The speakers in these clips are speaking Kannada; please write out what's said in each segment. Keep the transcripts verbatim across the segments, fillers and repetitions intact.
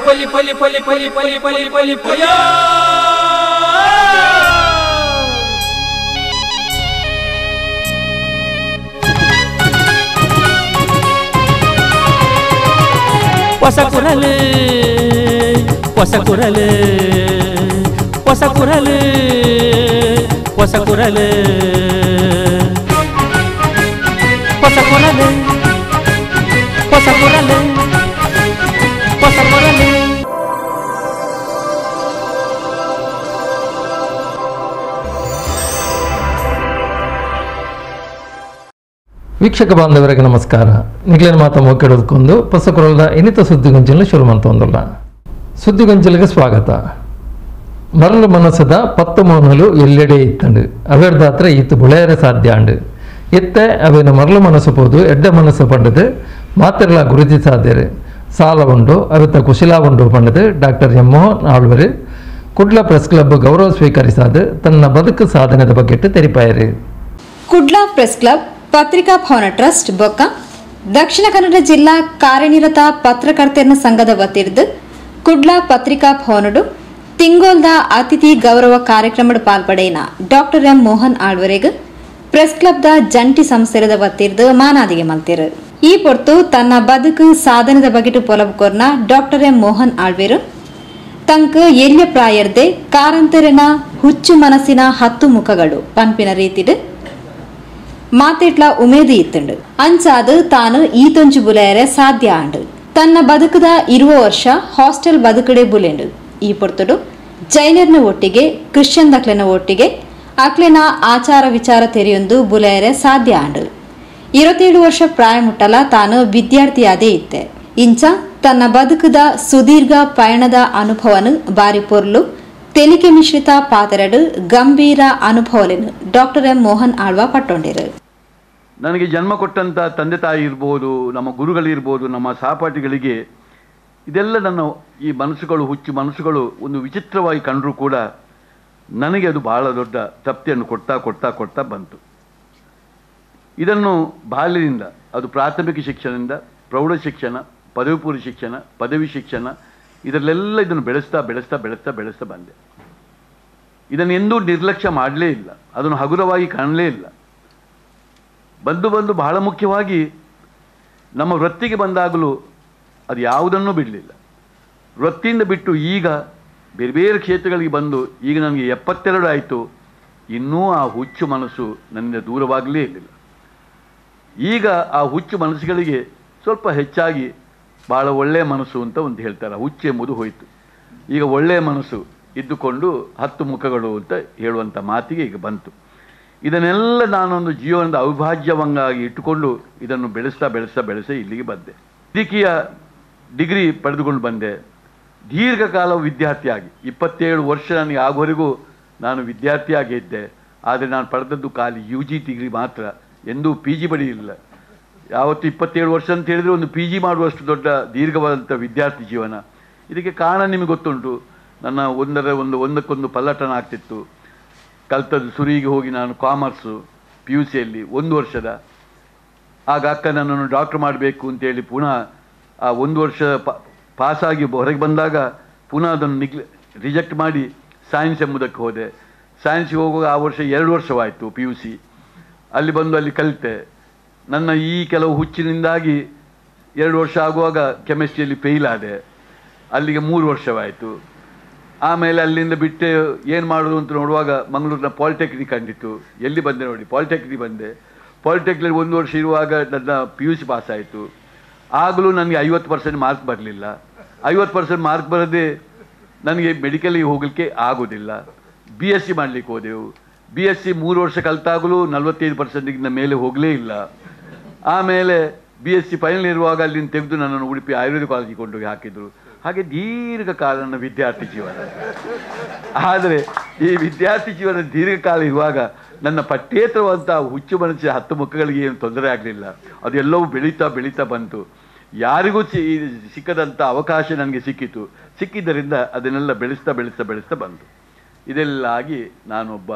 ಪೊಲಿ ಪೊಲಿ ಪೊಲಿ ಪೊಲಿ ಪೊಲಿ ಪೊಲಿ ಪೊಲಿ ಪೊಲಿ ಹೊಸ ಕುರಲು ಹೊಸ ಕುರಲು ಹೊಸ ಕುರಲು ಹೊಸ ಕುರಲು ಹೊಸ ಕುರಲು ಹೊಸ ಕುರಲು ಹೊಸ ಕುರಲು. ವೀಕ್ಷಕ ಬಾಂಧವರಿಗೆ ನಮಸ್ಕಾರ. ನಿಗ್ಲಿನ ಮಾತ ಮೋಕೆಡೋದಕ್ಕೊಂದು ಹೊಸ ಕುರಲದ ಇನ್ನಿತ ಸುದ್ದಿಗೊಂಚಲು ಶುರು ಮಂತೊಂದುಲ್ಲ. ಸುದ್ದಿಗೊಂಚಲಿಗೆ ಸ್ವಾಗತ. ಮರಳು ಮನಸ್ಸದ ಪತ್ತು ಮೌನಲು ಎಲ್ಲೆಡೆ ಇತ್ತಂಡು ಅವೆರ್ದಾತ್ರ ಈತು ಬುಳೆಯರೆ ಸಾಧ್ಯ ಅಂಡು ಎತ್ತೆ ಅವೇನು ಮರಳು ಮನಸ್ಸು ಪೋದು ಎಡ್ಡೆ ಮನಸ್ಸು ಪಂಡದು ಮಾತೆಲ್ಲ ಗುರುತಿಸಾದೇರು ಸಾಲ ಉಂಡು ಅವಿತ ಕುಶಲ ಉಂಡು ಪಂಡದು ಡಾಕ್ಟರ್ ಎಂ ಮೋಹನ್ ಆಳ್ವರು ಕುಡ್ಲ ಪ್ರೆಸ್ ಕ್ಲಬ್ ಗೌರವ ಸ್ವೀಕರಿಸಾದು ತನ್ನ ಬದುಕು ಸಾಧನೆದ ಬಗ್ಗೆ ತೆರಿಪಾಯರು. ಕುಡ್ಲ ಪ್ರೆಸ್ ಕ್ಲಬ್ ಪತ್ರಿಕಾ ಭವನ ಟ್ರಸ್ಟ್ ಬೊಕ್ಕ ದಕ್ಷಿಣ ಕನ್ನಡ ಜಿಲ್ಲಾ ಕಾರ್ಯನಿರತ ಪತ್ರಕರ್ತರ ಸಂಘದ ವತಿರ್ದು ಕುಡ್ಲ ಪತ್ರಿಕಾ ಭವನಡು ತಿಂಗೋಲ್ದ ಅತಿಥಿ ಗೌರವ ಕಾರ್ಯಕ್ರಮದ ಪಾಲ್ಪಡೆಯಿನ ಡಾಕ್ಟರ್ ಎಂ ಮೋಹನ್ ಆಳ್ವರೆಗೆ ಪ್ರೆಸ್ ಕ್ಲಬ್ದ ಜಂಟಿ ಸಂಸ್ಥೆದ ವತಿರ್ದು ಮಾನಾದಿಗೆ ಮಲ್ತಿರು. ಈ ಪೊರ್ತು ತನ್ನ ಬದುಕು ಸಾಧನೆದ ಬಗೆಟು ಪೊಲಬುಕೋರ್ನ ಡಾಕ್ಟರ್ ಎಂ ಮೋಹನ್ ಆಳ್ವೇರು ತಂಕ ಎಲ್ಯ ಪ್ರಾಯರ್ದೆ ಕಾರಂತರನ ಹುಚ್ಚು ಮನಸ್ಸಿನ ಹತ್ತು ಮುಖಗಳು ಪಂಪಿನ ರೀತಿಡು ಮಾತೆಟ್ಲ ಉಮೇದು ಇತ್ತುಂಡು ಅಂಚಾದು ತಾನು ಈತೊಂಜು ಬುಲೆಯರೆ ಸಾಧ್ಯ ಆಂಡು ತನ್ನ ಬದುಕದ ಇರುವ ವರ್ಷ ಹಾಸ್ಟೆಲ್ ಬದುಕಡೆ ಬುಲೆಂಡು. ಈ ಪೊರ್ತುಡು ಜೈನರ್ನ ಒಟ್ಟಿಗೆ ಕ್ರಿಶ್ಚಿಯನ್ ದಕ್ಲೆನ ಒಟ್ಟಿಗೆ ಅಕ್ಲೆನ ಆಚಾರ ವಿಚಾರ ತೆರೆಯೊಂದು ಬುಲೆಯರೆ ಸಾಧ್ಯ ಆಂಡು. ಇರುವತ್ತೇಳು ವರ್ಷ ಪ್ರಾಯ ಮುಟ್ಟಲ ತಾನು ವಿದ್ಯಾರ್ಥಿಯಾದೇ ಇತ್ತೆ. ಇಂಚ ತನ್ನ ಬದುಕದ ಸುದೀರ್ಘ ಪಯಣದ ಅನುಭವನು ಬಾರಿ ಪೊರ್ಲು ತೆಲಿಕೆ ಮಿಶ್ರಿತ ಪಾತೆರಡು ಗಂಭೀರ ಅನುಭವಲೇನು ಡಾಕ್ಟರ್ ಎಂ ಮೋಹನ್ ಆಳ್ವ ಪಟ್ಟೊಂಡಿರು. ನನಗೆ ಜನ್ಮ ಕೊಟ್ಟಂಥ ತಂದೆ ತಾಯಿ ಇರ್ಬೋದು, ನಮ್ಮ ಗುರುಗಳಿರ್ಬೋದು, ನಮ್ಮ ಸಹಪಾಠಿಗಳಿಗೆ ಇದೆಲ್ಲ ನನ್ನ ಈ ಮನಸ್ಸುಗಳು ಹುಚ್ಚು ಮನಸ್ಸುಗಳು ಒಂದು ವಿಚಿತ್ರವಾಗಿ ಕಂಡರೂ ಕೂಡ ನನಗೆ ಅದು ಬಹಳ ದೊಡ್ಡ ತೃಪ್ತಿಯನ್ನು ಕೊಡ್ತಾ ಕೊಡ್ತಾ ಕೊಡ್ತಾ ಬಂತು. ಇದನ್ನು ಬಾಲ್ಯದಿಂದ ಅದು ಪ್ರಾಥಮಿಕ ಶಿಕ್ಷಣದಿಂದ ಪ್ರೌಢ ಶಿಕ್ಷಣ, ಪದವಿ ಪೂರ್ವ ಶಿಕ್ಷಣ, ಪದವಿ ಶಿಕ್ಷಣ ಇದರಲ್ಲೆಲ್ಲ ಇದನ್ನು ಬೆಳೆಸ್ತಾ ಬೆಳೆಸ್ತಾ ಬೆಳೆಸ್ತಾ ಬೆಳೆಸ್ತಾ ಬಂದೆ. ಇದನ್ನು ಎಂದೂ ನಿರ್ಲಕ್ಷ್ಯ ಮಾಡಲೇ ಇಲ್ಲ, ಅದನ್ನು ಹಗುರವಾಗಿ ಕಾಣಲೇ ಇಲ್ಲ. ಬಂದು ಬಂದು ಬಹಳ ಮುಖ್ಯವಾಗಿ ನಮ್ಮ ವೃತ್ತಿಗೆ ಬಂದಾಗಲೂ ಅದು ಯಾವುದನ್ನೂ ಬಿಡಲಿಲ್ಲ. ವೃತ್ತಿಯಿಂದ ಬಿಟ್ಟು ಈಗ ಬೇರೆ ಬೇರೆ ಕ್ಷೇತ್ರಗಳಿಗೆ ಬಂದು ಈಗ ನನಗೆ ಎಪ್ಪತ್ತೆರಡು ಆಯಿತು, ಇನ್ನೂ ಆ ಹುಚ್ಚು ಮನಸ್ಸು ನನ್ನಿಂದ ದೂರವಾಗಲೇ ಇರಲಿಲ್ಲ. ಈಗ ಆ ಹುಚ್ಚು ಮನಸ್ಸುಗಳಿಗೆ ಸ್ವಲ್ಪ ಹೆಚ್ಚಾಗಿ ಭಾಳ ಒಳ್ಳೆಯ ಮನಸ್ಸು ಅಂತ ಒಂದು ಹೇಳ್ತಾರೆ, ಹುಚ್ಚು ಎಂಬುದು ಹೋಯಿತು. ಈಗ ಒಳ್ಳೆಯ ಮನಸ್ಸು ಇದ್ದುಕೊಂಡು ಹತ್ತು ಮುಖಗಳು ಅಂತ ಹೇಳುವಂಥ ಮಾತಿಗೆ ಈಗ ಬಂತು. ಇದನ್ನೆಲ್ಲ ನಾನೊಂದು ಜೀವನದ ಅವಿಭಾಜ್ಯವಂಗಾಗಿ ಇಟ್ಟುಕೊಂಡು ಇದನ್ನು ಬೆಳೆಸ್ತಾ ಬೆಳೆಸ್ತಾ ಬೆಳೆಸಿ ಇಲ್ಲಿಗೆ ಬಂದೆ. ವೈದ್ಯಕೀಯ ಡಿಗ್ರಿ ಪಡೆದುಕೊಂಡು ಬಂದೆ. ದೀರ್ಘಕಾಲ ವಿದ್ಯಾರ್ಥಿಯಾಗಿ ಇಪ್ಪತ್ತೇಳು ವರ್ಷ ನನಗೆ ಆಗುವವರೆಗೂ ನಾನು ವಿದ್ಯಾರ್ಥಿಯಾಗಿ ಇದ್ದೆ. ಆದರೆ ನಾನು ಪಡೆದದ್ದು ಖಾಲಿ ಯು ಜಿ ಡಿಗ್ರಿ ಮಾತ್ರ, ಎಂದೂ ಪಿ ಜಿ ಪಡೆಯಲಿಲ್ಲ. ಯಾವತ್ತು ಇಪ್ಪತ್ತೇಳು ವರ್ಷ ಅಂತ ಹೇಳಿದರೆ ಒಂದು ಪಿ ಜಿ ಮಾಡುವಷ್ಟು ದೊಡ್ಡ ದೀರ್ಘವಾದಂಥ ವಿದ್ಯಾರ್ಥಿ ಜೀವನ. ಇದಕ್ಕೆ ಕಾರಣ ನಿಮಗೆ ಗೊತ್ತುಂಟು. ನನ್ನ ಒಂದರ ಒಂದು ಒಂದಕ್ಕೊಂದು ಪಲ್ಲಟನ ಆಗ್ತಿತ್ತು. ಕಲ್ತದ್ದು ಸುರಿಗೆ ಹೋಗಿ ನಾನು ಕಾಮರ್ಸು ಪಿ ಯು ಸಿಯಲ್ಲಿ ಒಂದು ವರ್ಷದ. ಆಗ ಅಕ್ಕ ನನ್ನನ್ನು ಡಾಕ್ಟ್ರ್ ಮಾಡಬೇಕು ಅಂತೇಳಿ ಪುನಃ ಆ ಒಂದು ವರ್ಷ ಪಾಸಾಗಿ ಹೊರಗೆ ಬಂದಾಗ ಪುನಃ ಅದನ್ನು ನಿಗ್ಲೆ ರಿಜೆಕ್ಟ್ ಮಾಡಿ ಸೈನ್ಸ್ ಎಂಬುದಕ್ಕೆ ಹೋದೆ. ಸೈನ್ಸ್ಗೆ ಹೋಗುವಾಗ ಆ ವರ್ಷ ಎರಡು ವರ್ಷವಾಯಿತು ಪಿ ಯು ಸಿ. ಅಲ್ಲಿ ಬಂದು ಅಲ್ಲಿ ಕಲಿತೆ. ನನ್ನ ಈ ಕೆಲವು ಹುಚ್ಚಿನಿಂದಾಗಿ ಎರಡು ವರ್ಷ ಆಗುವಾಗ ಕೆಮಿಸ್ಟ್ರಿಯಲ್ಲಿ ಫೇಲ್ ಆದೆ. ಅಲ್ಲಿಗೆ ಮೂರು ವರ್ಷವಾಯಿತು. ಆಮೇಲೆ ಅಲ್ಲಿಂದ ಬಿಟ್ಟು ಏನು ಮಾಡೋದು ಅಂತ ನೋಡುವಾಗ ಮಂಗಳೂರಿನ ಪಾಲಿಟೆಕ್ನಿಕ್ ಕಂಡಿತ್ತು. ಎಲ್ಲಿ ಬಂದೆ ನೋಡಿ, ಪಾಲಿಟೆಕ್ನಿಕ್ ಬಂದೆ. ಪಾಲಿಟೆಕ್ನಿಕ್ ಒಂದು ವರ್ಷ ಇರುವಾಗ ನನ್ನ ಪಿ ಯು ಸಿ ಪಾಸ್ ಆಯಿತು. ಆಗಲೂ ನನಗೆ ಐವತ್ತು ಪರ್ಸೆಂಟ್ ಮಾರ್ಕ್ ಬರಲಿಲ್ಲ. ಐವತ್ತು ಪರ್ಸೆಂಟ್ ಮಾರ್ಕ್ ಬರದೆ ನನಗೆ ಮೆಡಿಕಲಿಗೆ ಹೋಗಲಿಕ್ಕೆ ಆಗೋದಿಲ್ಲ. ಬಿ ಎಸ್ ಸಿ ಮಾಡಲಿಕ್ಕೆ ಹೋದೆವು. ಬಿ ಎಸ್ ಸಿ ಮೂರು ವರ್ಷ ಕಲಿತಾಗಲೂ ನಲ್ವತ್ತೈದು ಪರ್ಸೆಂಟಿಗಿಂತ ಮೇಲೆ ಹೋಗಲೇ ಇಲ್ಲ. ಆಮೇಲೆ ಬಿ ಎಸ್ ಸಿ ಫೈನಲ್ ಇರುವಾಗ ಅಲ್ಲಿಂದ ತೆಗೆದು ನನ್ನನ್ನು ಉಡುಪಿ ಆಯುರ್ವೇದ ಕಾಲೇಜಿಗೆ ಕೊಂಡೋಗಿ ಹಾಕಿದರು. ಹಾಗೆ ದೀರ್ಘಕಾಲ ನನ್ನ ವಿದ್ಯಾರ್ಥಿ ಜೀವನ. ಆದರೆ ಈ ವಿದ್ಯಾರ್ಥಿ ಜೀವನ ದೀರ್ಘಕಾಲ ಇರುವಾಗ ನನ್ನ ಪಠ್ಯೇತರವಂಥ ಹುಚ್ಚು ಮನಸ್ಸಿನ ಹತ್ತು ಮುಖಗಳಿಗೆ ಏನು ತೊಂದರೆ ಆಗಲಿಲ್ಲ. ಅದೆಲ್ಲವೂ ಬೆಳೀತಾ ಬೆಳೀತಾ ಬಂತು. ಯಾರಿಗೂ ಸಿಕ್ಕದಂಥ ಅವಕಾಶ ನನಗೆ ಸಿಕ್ಕಿತು. ಸಿಕ್ಕಿದ್ದರಿಂದ ಅದನ್ನೆಲ್ಲ ಬೆಳೆಸ್ತಾ ಬೆಳೆಸ್ತಾ ಬೆಳೆಸ್ತಾ ಬಂತು. ಇದೆಲ್ಲ ಆಗಿ ನಾನೊಬ್ಬ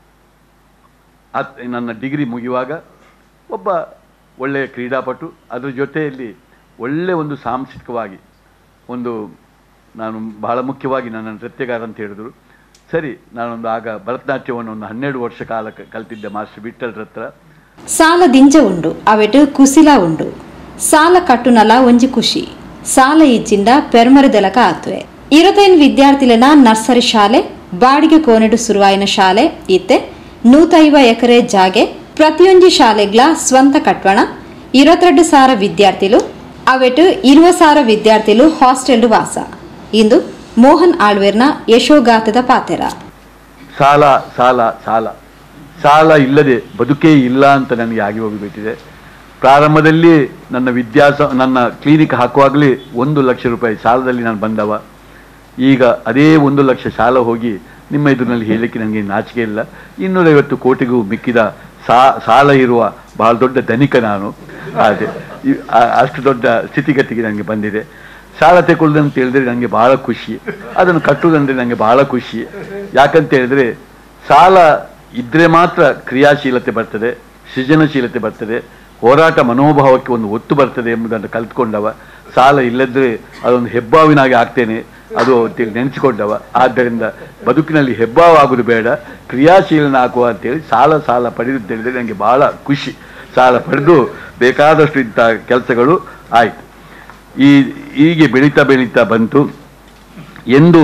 ಹತ್ ನನ್ನ ಡಿಗ್ರಿ ಮುಗಿಯುವಾಗ ಒಬ್ಬ ಒಳ್ಳೆಯ ಕ್ರೀಡಾಪಟು, ಅದರ ಜೊತೆಯಲ್ಲಿ ಒಳ್ಳೆಯ ಒಂದು ಸಾಂಸ್ಕೃತಿಕವಾಗಿ ಒಂದು ನಾನು ಬಹಳ ಮುಖ್ಯವಾಗಿ ನನ್ನ ನೃತ್ಯಗಾರ ಅಂತ ಹೇಳಿದ್ರು. ಸರಿ, ನಾನೊಂದು ಆಗ ಭರತನಾಟ್ಯವನ್ನು ಒಂದು ಹನ್ನೆರಡು ವರ್ಷ ಕಾಲ ಕಲ್ತಿದ್ದೆ ಮಾಸ್ಟರ್ ವಿಠಲ್ರ ಹತ್ರ. ಸಾಲ ದಿಂಜ ಉಂಡು ಅವೆಟು ಕುಸಿಲ ಉಂಡು, ಸಾಲ ಕಟ್ಟುನಲ ಒಂಜಿ ಖುಷಿ, ಸಾಲ ಇಜ್ಜಿಂಡ ಪೆರ್ಮರಿದೆಲಕ ಆತ್ವೆ. ಇರತೈನ್ ವಿದ್ಯಾರ್ಥಿಲನ ನರ್ಸರಿ ಶಾಲೆ ಬಾಡಿಗೆ ಕೋನೆಡು ಸುರುವಾಯಿನ ಶಾಲೆ ಇತ್ತೆ ನೂತೈವ ಎಕರೆ ಜಾಗೆ ಪ್ರತಿಯೊಂಜಿ ಶಾಲೆಗ್ಲ ಸ್ವಂತ ಕಟ್ವಣ ಇರತ್ತೆರಡು ಸಾರ ವಿದ್ಯಾರ್ಥಿಲು ಅವೆಟು ಇರುವ ಸಾರ ವಿದ್ಯಾರ್ಥಿಲು ಹಾಸ್ಟೆಲ್ ವಾಸ. ಇಂದು ಮೋಹನ್ ಆಳ್ವೇರ್ನ ಯಶೋಗಾಥದ ಪಾತೆರ. ಸಾಲ ಸಾಲ ಸಾಲ ಸಾಲ ಇಲ್ಲದೆ ಬದುಕೇ ಇಲ್ಲ ಅಂತ ನನಗೆ ಆಗಿ ಹೋಗಿಬಿಟ್ಟಿದೆ. ಪ್ರಾರಂಭದಲ್ಲಿ ನನ್ನ ವಿದ್ಯಾಸ ನನ್ನ ಕ್ಲಿನಿಕ್ ಹಾಕುವಾಗಲೇ ಒಂದು ಲಕ್ಷ ರೂಪಾಯಿ ಸಾಲದಲ್ಲಿ ನಾನು ಬಂದವ. ಈಗ ಅದೇ ಒಂದು ಲಕ್ಷ ಸಾಲ ಹೋಗಿ ನಿಮ್ಮ ಎದುರಿನಲ್ಲಿ ಹೇಳಲಿಕ್ಕೆ ನನಗೆ ನಾಚಿಕೆ ಇಲ್ಲ. ಇನ್ನೂರೈವತ್ತು ಕೋಟಿಗೂ ಮಿಕ್ಕಿದ ಸಾ ಸಾಲ ಇರುವ ಬಹಳ ದೊಡ್ಡ ಧನಿಕ ನಾನು. ಅದೇ ಅಷ್ಟು ದೊಡ್ಡ ಸ್ಥಿತಿಗತಿಗೆ ನನಗೆ ಬಂದಿದೆ. ಸಾಲ ತೆಗೊಳ್ಳೋದಂತ ಹೇಳಿದ್ರೆ ನನಗೆ ಬಹಳ ಖುಷಿ, ಅದನ್ನು ಕಟ್ಟುವುದಂದರೆ ನನಗೆ ಬಹಳ ಖುಷಿ. ಯಾಕಂತ ಹೇಳಿದ್ರೆ ಸಾಲ ಇದ್ದರೆ ಮಾತ್ರ ಕ್ರಿಯಾಶೀಲತೆ ಬರ್ತದೆ, ಸೃಜನಶೀಲತೆ ಬರ್ತದೆ, ಹೋರಾಟ ಮನೋಭಾವಕ್ಕೆ ಒಂದು ಒತ್ತು ಬರ್ತದೆ ಎಂಬುದನ್ನು ಕಲಿತ್ಕೊಂಡವ. ಸಾಲ ಇಲ್ಲದ್ರೆ ಅದೊಂದು ಹೆಬ್ಬಾವಿನಾಗಿ ಆಗ್ತೇನೆ ಅದು ನೆನೆಸಿಕೊಂಡವ. ಆದ್ದರಿಂದ ಬದುಕಿನಲ್ಲಿ ಹೆಬ್ಬಾವಾಗುವುದು ಬೇಡ, ಕ್ರಿಯಾಶೀಲನಾಗುವ ಅಂತೇಳಿ ಸಾಲ ಸಾಲ ಪಡೆದು ಹೇಳಿದ್ರೆ ನನಗೆ ಬಹಳ ಖುಷಿ. ಸಾಲ ಪಡೆದು ಬೇಕಾದಷ್ಟು ಇಂಥ ಕೆಲಸಗಳು ಆಯಿತು. ಈ ಹೀಗೆ ಬೆಳೀತಾ ಬೆಳೀತಾ ಬಂತು. ಎಂದು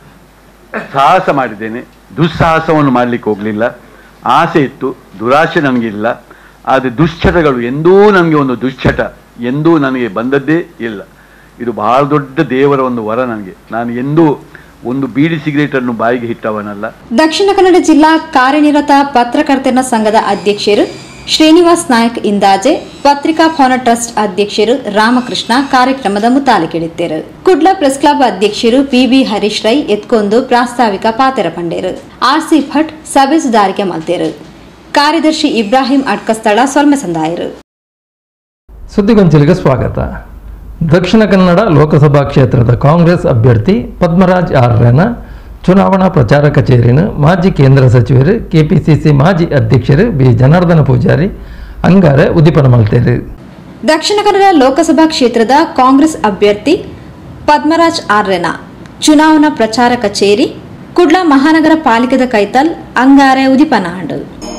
ಸಾಹಸ ಮಾಡಿದ್ದೇನೆ, ದುಸ್ಸಾಹಸವನ್ನು ಮಾಡಲಿಕ್ಕೆ ಹೋಗಲಿಲ್ಲ. ಆಸೆ ಇತ್ತು, ದುರಾಸೆ ನನಗಿಲ್ಲ. ಆದರೆ ದುಶ್ಚಟಗಳು ಎಂದೂ ನನಗೆ ಒಂದು ದುಶ್ಚಟ ಎಂದೂ ನನಗೆ ಬಂದದ್ದೇ ಇಲ್ಲ. ಇದು ಬಹಳ ದೊಡ್ಡ ದೇವರ ಒಂದು ವರ ನನಗೆ. ನಾನು ಎಂದೂ ಒಂದು ಬೀಡಿ ಸಿಗರೇಟನ್ನು ಬಾಯಿಗೆ ಇಟ್ಟವನಲ್ಲ. ದಕ್ಷಿಣ ಕನ್ನಡ ಜಿಲ್ಲಾ ಕಾರ್ಯನಿರತ ಪತ್ರಕರ್ತರ ಸಂಘದ ಅಧ್ಯಕ್ಷರು ಶ್ರೀನಿವಾಸ್ ನಾಯಕ್ ಇಂದಾಜೆ, ಪತ್ರಿಕಾ ಭವನ ಟ್ರಸ್ಟ್ ಅಧ್ಯಕ್ಷರು ರಾಮಕೃಷ್ಣ ಕಾರ್ಯಕ್ರಮದ ಮುತಾಲಿಕೆಡಿದ್ದರು. ಕುಡ್ಲ ಪ್ರೆಸ್ ಕ್ಲಬ್ ಅಧ್ಯಕ್ಷರು ಪಿಬಿ ಹರೀಶ್ ರೈ ಎತ್ಕೊಂದು ಪ್ರಾಸ್ತಾವಿಕ ಪಾತೆರ ಪಂಡೇರು. ಆರ್ಸಿ ಭಟ್ ಸಭೆ ಸುಧಾರಿಕೆ ಮಲ್ತೇರು. ಕಾರ್ಯದರ್ಶಿ ಇಬ್ರಾಹಿಂ ಅಡ್ಕಸ್ಥಳ ಸೊಲ್ಮೆ ಸಂದಾಯರು. ಸುದ್ದಿಗೊಂಚಲಿಗೆ ಸ್ವಾಗತ. ದಕ್ಷಿಣ ಕನ್ನಡ ಲೋಕಸಭಾ ಕ್ಷೇತ್ರದ ಕಾಂಗ್ರೆಸ್ ಅಭ್ಯರ್ಥಿ ಪದ್ಮರಾಜ್ ಆರ್ರೆನ ಚುನಾವಣಾ ಪ್ರಚಾರ ಕಚೇರಿಯನ್ನು ಮಾಜಿ ಕೇಂದ್ರ ಸಚಿವರು ಕೆಪಿಸಿಸಿ ಮಾಜಿ ಅಧ್ಯಕ್ಷರು ಬಿ ಜನಾರ್ದನ ಪೂಜಾರಿ ಅಂಗಾರೆ ಉದ್ದೀಪನ ಮಲ್ತೇರು. ದಕ್ಷಿಣ ಕನ್ನಡ ಲೋಕಸಭಾ ಕ್ಷೇತ್ರದ ಕಾಂಗ್ರೆಸ್ ಅಭ್ಯರ್ಥಿ ಪದ್ಮರಾಜ್ ಆರ್ರೆನ ಚುನಾವಣಾ ಪ್ರಚಾರ ಕಚೇರಿ ಕುಡ್ಲ ಮಹಾನಗರ ಪಾಲಿಕೆದ ಕೈತಲ್ ಅಂಗಾರೆ ಉದ್ದೀಪನ ಆಂಡು.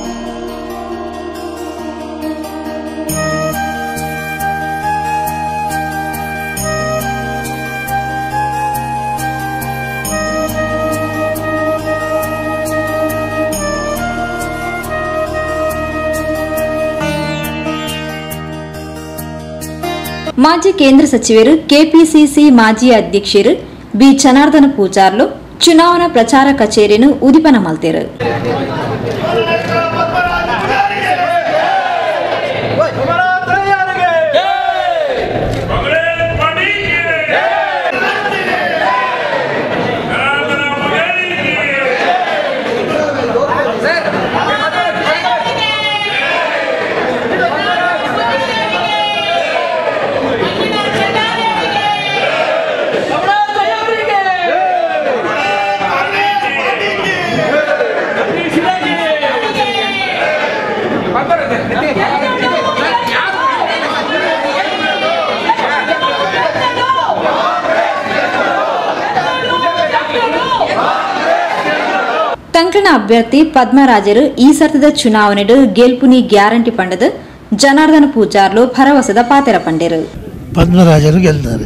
ಮಾಜಿ ಕೇಂದ್ರ ಸಚಿವರು ಕೆಪಿಸಿಸಿ ಮಾಜಿ ಅಧ್ಯಕ್ಷರು ಬಿ ಜನಾರ್ದನ ಪೂಜಾರ್ಲು ಚುನಾವಣಾ ಪ್ರಚಾರ ಕಚೇರಿಯನ್ನು ಉದ್ದೀಪನ ಮಲ್ತೇರು. ತಂಕಣ ಅಭ್ಯರ್ಥಿ ಪದ್ಮರಾಜರು ಈ ಸತದ ಚುನಾವಣೆಡು ಗೆಲ್ಪುನಿ ಗ್ಯಾರಂಟಿ ಪಂಡದು ಜನಾರ್ದನ ಪೂಜಾರ್ಲು ಭರವಸದ ಪಾತೆರ ಪಂಡೇರು. ಪದ್ಮರಾಜರು ಗೆಲ್ತಾರೆ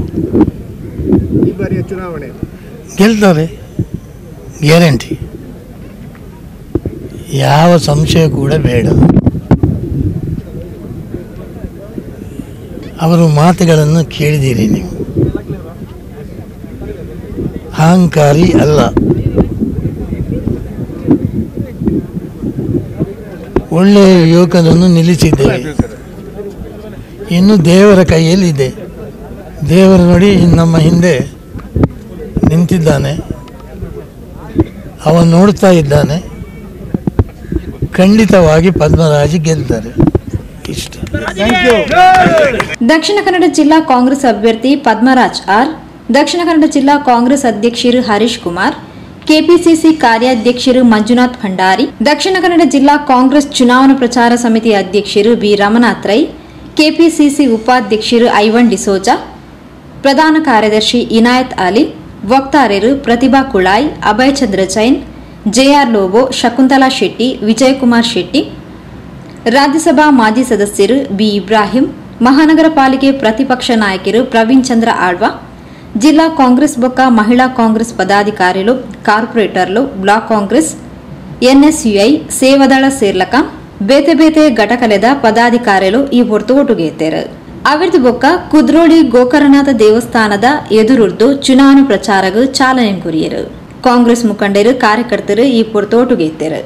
ಗೆಲ್ತಾರೆ ಗ್ಯಾರಂಟಿ, ಯಾವ ಸಂಶಯ ಕೂಡ ಬೇಡ. ಅವರು ಮಾತುಗಳನ್ನು ಕೇಳಿದ್ದೀರಿ ನೀವು. ಅಹಂಕಾರಿ ಅಲ್ಲ, ಒಳ್ಳೆಯ ಯುವಕನನ್ನು ನಿಲ್ಲಿಸಿದ್ದೇವೆ. ಇನ್ನು ದೇವರ ಕೈಯಲ್ಲಿದೆ. ದೇವರು ನೋಡಿ ನಮ್ಮ ಹಿಂದೆ ನಿಂತಿದ್ದಾನೆ, ಅವನು ನೋಡ್ತಾ ಇದ್ದಾನೆ. ಖಂಡಿತವಾಗಿ ಪದ್ಮರಾಜ್ ಗೆಲ್ತಾರೆ. ಇಷ್ಟ. ದಕ್ಷಿಣ ಕನ್ನಡ ಜಿಲ್ಲಾ ಕಾಂಗ್ರೆಸ್ ಅಭ್ಯರ್ಥಿ ಪದ್ಮರಾಜ್ ಆರ್, ದಕ್ಷಿಣ ಕನ್ನಡ ಜಿಲ್ಲಾ ಕಾಂಗ್ರೆಸ್ ಅಧ್ಯಕ್ಷರು ಹರೀಶ್ ಕುಮಾರ್, ಕೆಪಿಸಿಸಿ ಕಾರ್ಯಾಧ್ಯಕ್ಷರು ಮಂಜುನಾಥ್ ಭಂಡಾರಿ, ದಕ್ಷಿಣ ಕನ್ನಡ ಜಿಲ್ಲಾ ಕಾಂಗ್ರೆಸ್ ಚುನಾವಣಾ ಪ್ರಚಾರ ಸಮಿತಿ ಅಧ್ಯಕ್ಷರು ಬಿ ರಮನಾಥ್ ರೈ, ಕೆಪಿಸಿಸಿ ಉಪಾಧ್ಯಕ್ಷರು ಐವನ್ ಡಿಸೋಜಾ, ಪ್ರಧಾನ ಕಾರ್ಯದರ್ಶಿ ಇನಾಯತ್ ಅಲಿ, ವಕ್ತಾರರು ಪ್ರತಿಭಾ ಕುಳಾಯ್, ಅಭಯ್ ಚಂದ್ರ ಜೈನ್, ಜೆಆರ್ ಲೋಬೋ, ಶಕುಂತಲಾ ಶೆಟ್ಟಿ, ವಿಜಯಕುಮಾರ್ ಶೆಟ್ಟಿ, ರಾಜ್ಯಸಭಾ ಮಾಜಿ ಸದಸ್ಯರು ಬಿ ಇಬ್ರಾಹಿಂ, ಮಹಾನಗರ ಪಾಲಿಕೆ ಪ್ರತಿಪಕ್ಷ ನಾಯಕರು ಪ್ರವೀಣ್ ಚಂದ್ರ ಆಳ್ವಾ, ಜಿಲ್ಲಾ ಕಾಂಗ್ರೆಸ್ ಬೊಕ್ಕ ಮಹಿಳಾ ಕಾಂಗ್ರೆಸ್ ಪದಾಧಿಕಾರಿಗಳು, ಕಾರ್ಪೊರೇಟರ್లు, ಬ್ಲಾಕ್ ಕಾಂಗ್ರೆಸ್, ಎನ್ಎಸ್ಯುಐ, ಸೇವಾದಳ ಸೇರ್ಲಕ ಬೇತೆ ಬೇತೆ ಘಟಕಲೆದ ಪದಾಧಿಕಾರಿಗಳು ಈ ಹೊರತು ಒಟ್ಟುಗೇತೇರು. ಅವರದು ಬೊಕ್ಕ ಕುದ್ರೋಳಿ ಗೋಕರ್ಣನಾಥ ದೇವಸ್ಥಾನದ ಎದುರುರ್ದು ಚುನಾವಣಾ ಪ್ರಚಾರಕ್ಕೆ ಚಾಲನೆ ಕೊರಿಯರು. ಕಾಂಗ್ರೆಸ್ ಮುಖಂಡರು, ಕಾರ್ಯಕರ್ತರು ಈ ಹೊರತು ಒಟ್ಟುಗೇತೇರು.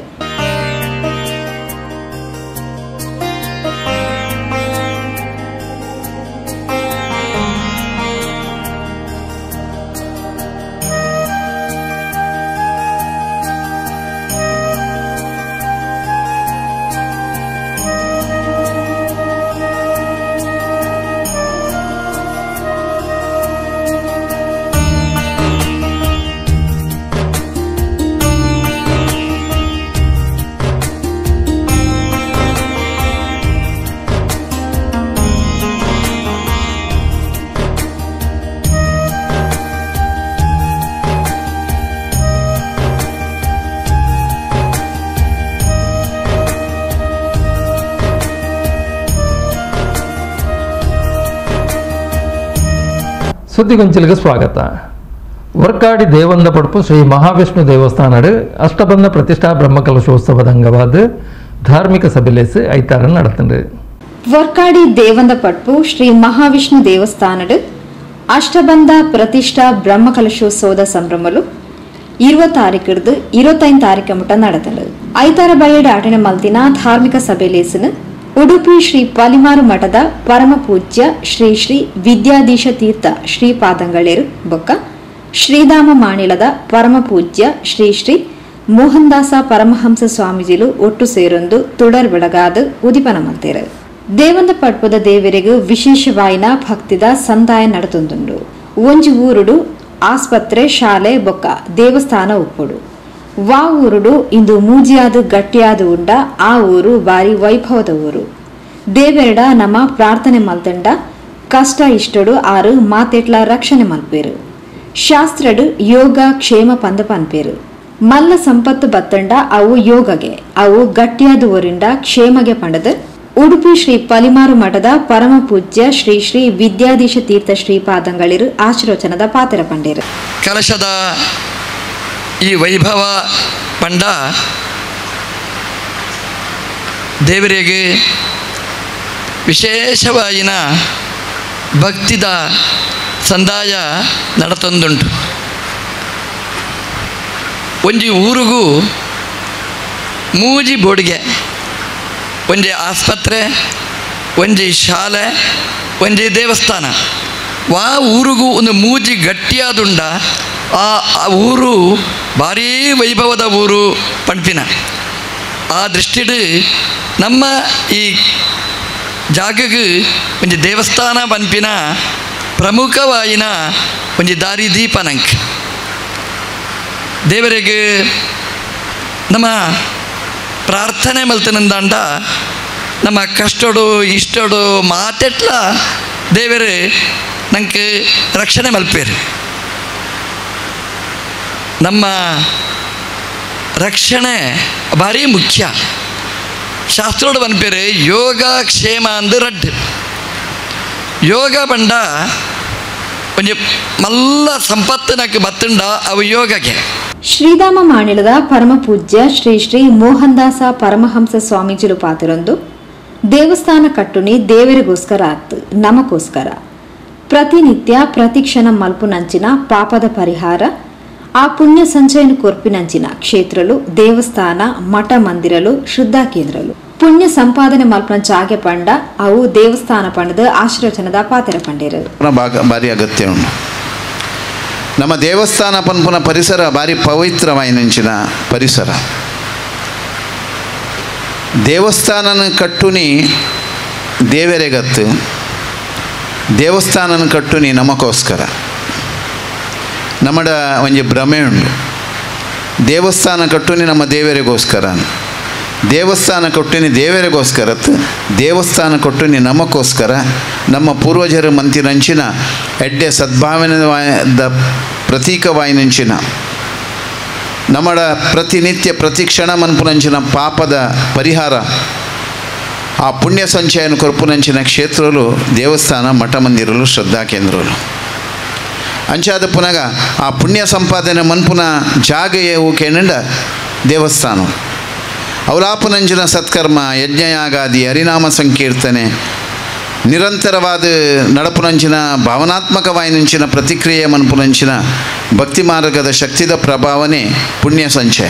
ಸುದ್ದಿಗೊಂಚಲಿಗೆ ಸ್ವಾಗತ. ವರ್ಕಾಡಿ ದೇವಂದ ಪಡುಪು ಶ್ರೀ ಮಹಾವಿಷ್ಣು ದೇವಸ್ಥಾನಡು ಅಷ್ಟಬಂಧ ಪ್ರತಿಷ್ಠಾ ಬ್ರಹ್ಮಕಲಶೋತ್ಸವದ ಅಂಗವಾದ ಧಾರ್ಮಿಕ ಸಭೆಲೇಸು ಐತಾರ நடத்துண்டு. ವರ್ಕಾಡಿ ದೇವಂದ ಪಡುಪು ಶ್ರೀ ಮಹಾವಿಷ್ಣು ದೇವಸ್ಥಾನಡು ಅಷ್ಟಬಂಧ ಪ್ರತಿಷ್ಠಾ ಬ್ರಹ್ಮಕಲಶೋತ್ಸವದ ಸಂಭ್ರಮಲು ಇರುವ ತಾರೀಕಿಡ್ದು ಇರುವತ್ತೈದು ತಾರೀಕು ಮುಟ ನಡೆತಂಡು. ಐತಾರ ಬಯಡ ಆಟನೆ ಮಲ್ತಿನ ಧಾರ್ಮಿಕ ಸಭೆಲೇಸಿನ ಉಡುಪಿ ಶ್ರೀ ಪಲಿಮಾರು ಮಠದ ಪರಮ ಪೂಜ್ಯ ಶ್ರೀ ಶ್ರೀ ವಿದ್ಯಾಧೀಶ ತೀರ್ಥ ಶ್ರೀಪಾದಂಗಳೇರು ಬೊಕ್ಕ ಶ್ರೀಧಾಮ ಮಾಣಿಲದ ಪರಮ ಪೂಜ್ಯ ಶ್ರೀ ಶ್ರೀ ಮೋಹನ್ದಾಸ ಪರಮಹಂಸ ಸ್ವಾಮೀಜಿಲು ಒಟ್ಟು ಸೇರೊಂದು ತುಡರ್ ಬೆಳಗಾದ ಉದಿಪನ ಮಲ್ತೇರು. ದೇವಂದ ಪಡ್ಪದ ದೇವರಿಗೂ ವಿಶೇಷವಾಯಿನ ಭಕ್ತಿದ ಸಂದಾಯ ನಡೆತೊಂದುಂಡು. ಒಂಜಿ ಊರುಡು ಆಸ್ಪತ್ರೆ, ಶಾಲೆ ಬೊಕ್ಕ ದೇವಸ್ಥಾನ ಉಪ್ಪುಡು. ವಾ ಊರುಡು ಇಂದು ಮೂಜಿಯಾದ ಗಟ್ಟಿಯಾದ ಉಂಡ ಆ ಊರು ಬಾರಿ ವೈಭವದ ಊರು. ದೇವೆರಡ ನಮ್ಮ ಪ್ರಾರ್ಥನೆ ಮಲ್ತಂಡ ಕಷ್ಟ ಇಷ್ಟಡು ಆರು ಮಾತೆಟ್ಲ ರಕ್ಷಣೆ ಮಲ್ಪೇರು. ಶಾಸ್ತ್ರಡು ಯೋಗ ಕ್ಷೇಮ ಪಂದ ಪನ್ಪೇರು. ಮಲ್ಲ ಸಂಪತ್ತು ಬತ್ತಂಡ ಅವು ಯೋಗಗೆ, ಅವು ಗಟ್ಟಿಯಾದ ಊರಿಂದ ಕ್ಷೇಮಗೆ ಪಂಡದ ಉಡುಪಿ ಶ್ರೀ ಪಲಿಮಾರು ಮಠದ ಪರಮ ಪೂಜ್ಯ ಶ್ರೀ ಶ್ರೀ ವಿದ್ಯಾಧೀಶ ತೀರ್ಥ ಶ್ರೀಪಾದಂಗಳಿರು ಆಶೀರ್ವಚನದ ಪಾತ್ರ ಪಂಡೇರು. ಕಲಶದ ಈ ವೈಭವ ಪಂಡ ದೇವರಿಗೆ ವಿಶೇಷವಾಯಿನ ಭಕ್ತಿದ ಸಂದಾಯ ನಡತೊಂದುಂಟು. ಒಂಜಿ ಊರಿಗೂ ಮೂಜಿ ಬೋಡಿಗೆ, ಒಂಜಿ ಆಸ್ಪತ್ರೆ, ಒಂಜಿ ಶಾಲೆ, ಒಂಜಿ ದೇವಸ್ಥಾನ. ವಾ ಊರಿಗೂ ಒಂದು ಮೂಜಿ ಗಟ್ಟಿಯಾದುಂಡ ಆ ಊರು ಭಾರೀ ವೈಭವದ ಊರು ಪಂಪಿನ. ಆ ದೃಷ್ಟಿಡು ನಮ್ಮ ಈ ಜಾಗಕ್ಕೆ ಒಂದು ದೇವಸ್ಥಾನ ಪಂಪಿನ ಪ್ರಮುಖವಾಯಿನ ಒಂದು ದಾರಿ ದೀಪ ನಂಗೆ ದೇವರಿಗೆ ನಮ್ಮ ಪ್ರಾರ್ಥನೆ ಮಲ್ತನಂದಾಂಡ ನಮ್ಮ ಕಷ್ಟಡು ಇಷ್ಟಡು ಮಾತೆಟ್ಲ ದೇವರು ನಂಗೆ ರಕ್ಷಣೆ ಮಲ್ಪೇರು. ನಮ್ಮ ರಕ್ಷಣೆ ಭಾರಿ ಮುಖ್ಯ. ಶಾಸ್ತ್ರೋಡು ಬನ್ಪೇರು ಯೋಗ ಕ್ಷೇಮ ಅಂದು ರಡ್ಡು. ಯೋಗ ಬಂಡ ಒಂಜಿ ಮಲ್ಲ ಸಂಪತ್ತು ನಕ್ಕೆ ಬತ್ತುಂಡ ಅವು ಯೋಗಗೆ. ಶ್ರೀಧಾಮ ಮಾಣಿಲದ ಪರಮ ಪೂಜ್ಯ ಶ್ರೀ ಶ್ರೀ ಮೋಹನ್ದಾಸ ಪರಮಹಂಸ ಸ್ವಾಮೀಜಿಲು ಪಾತಿರೊಂದು ದೇವಸ್ಥಾನ ಕಟ್ಟುನಿ ದೇವರಿಗೋಸ್ಕರ ಆತು, ನಮಗೋಸ್ಕರ. ಪ್ರತಿನಿತ್ಯ ಪ್ರತಿಕ್ಷಣ ಮಲ್ಪು ನಂಚಿನ ಪಾಪದ ಪರಿಹಾರ, ಆ ಪುಣ್ಯ ಸಂಚಯನ ಕೊರ್ಪಿನಂಚಿನ ಕ್ಷೇತ್ರಲು ದೇವಸ್ಥಾನ ಮಠ ಮಂದಿರಲು ಶ್ರದ್ಧಾ ಕೇಂದ್ರಲು ಪುಣ್ಯ ಸಂಪಾದನೆ ಮಲ್ಪನ ಜಾಗೆ ಪಂಡ ಅವು ದೇವಸ್ಥಾನ ಪಂಡದ ಆಶೀರ್ವಚನದ ಪಾತ್ರ ಪಂಡೇರು. ಭಾರಿ ಅಗತ್ಯ ಉಂಟು. ನಮ್ಮ ದೇವಸ್ಥಾನ ಪನ್ಪುನ ಪರಿಸರ ಭಾರಿ ಪವಿತ್ರವಾಯಿನಂಚಿನ ಪರಿಸರ. ದೇವಸ್ಥಾನನ ಕಟ್ಟುನಿ ದೇವರೆಗತ್ತು, ದೇವಸ್ಥಾನನ ಕಟ್ಟುನಿ ನಮಗೋಸ್ಕರ. ನಮ್ಮಡ ಒಂಜಿ ಭ್ರಮೆ ಉಂಡು, ದೇವಸ್ಥಾನ ಕಟ್ಟುನಿ ನಮ್ಮ ದೇವರಿಗೋಸ್ಕರ. ದೇವಸ್ಥಾನ ಕೊಟ್ಟಿನಿ ದೇವರಿಗೋಸ್ಕರತ್ ದೇವಸ್ಥಾನ ಕೊಟ್ಟಿನಿ ನಮಗೋಸ್ಕರ ನಮ್ಮ ಪೂರ್ವಜರ ಮಂತಿನಂಚಿನ ಎಡ್ಡೆ ಸದ್ಭಾವನೆದ ಪ್ರತೀಕವಾಯಿನಂಚಿನ ನಮ್ಮಡ ಪ್ರತಿನಿತ್ಯ ಪ್ರತಿಕ್ಷಣ ಮನ್ಪುನಂಚಿನ ಪಾಪದ ಪರಿಹಾರ ಆ ಪುಣ್ಯ ಸಂಚಯನ ಕೊರ್ಪುನಂಚಿನ ಕ್ಷೇತ್ರಗಳು ದೇವಸ್ಥಾನ ಮಠ ಮಂದಿರಲು ಶ್ರದ್ಧಾ ಕೇಂದ್ರಗಳು ಅಂಚಾದ ಪುನಗ ಆ ಪುಣ್ಯ ಸಂಪಾದನೆ ಮನ್ಪುನ ಜಾಗ ಏವು ಕೇನಂಡ ದೇವಸ್ಥಾನ ಅವಲಾಪನಂಚಿನ ಸತ್ಕರ್ಮ ಯಜ್ಞಯಾಗಾದಿ ಹರಿನಾಮ ಸಂಕೀರ್ತನೆ ನಿರಂತರವಾದ ನಡಪುನಂಚಿನ ಭಾವನಾತ್ಮಕವಾಯಿನಂಚಿನ ಪ್ರತಿಕ್ರಿಯೆ ಮನ್ಪುನಂಚಿನ ಭಕ್ತಿ ಮಾರ್ಗದ ಶಕ್ತಿದ ಪ್ರಭಾವನೆ ಪುಣ್ಯ ಸಂಚಯ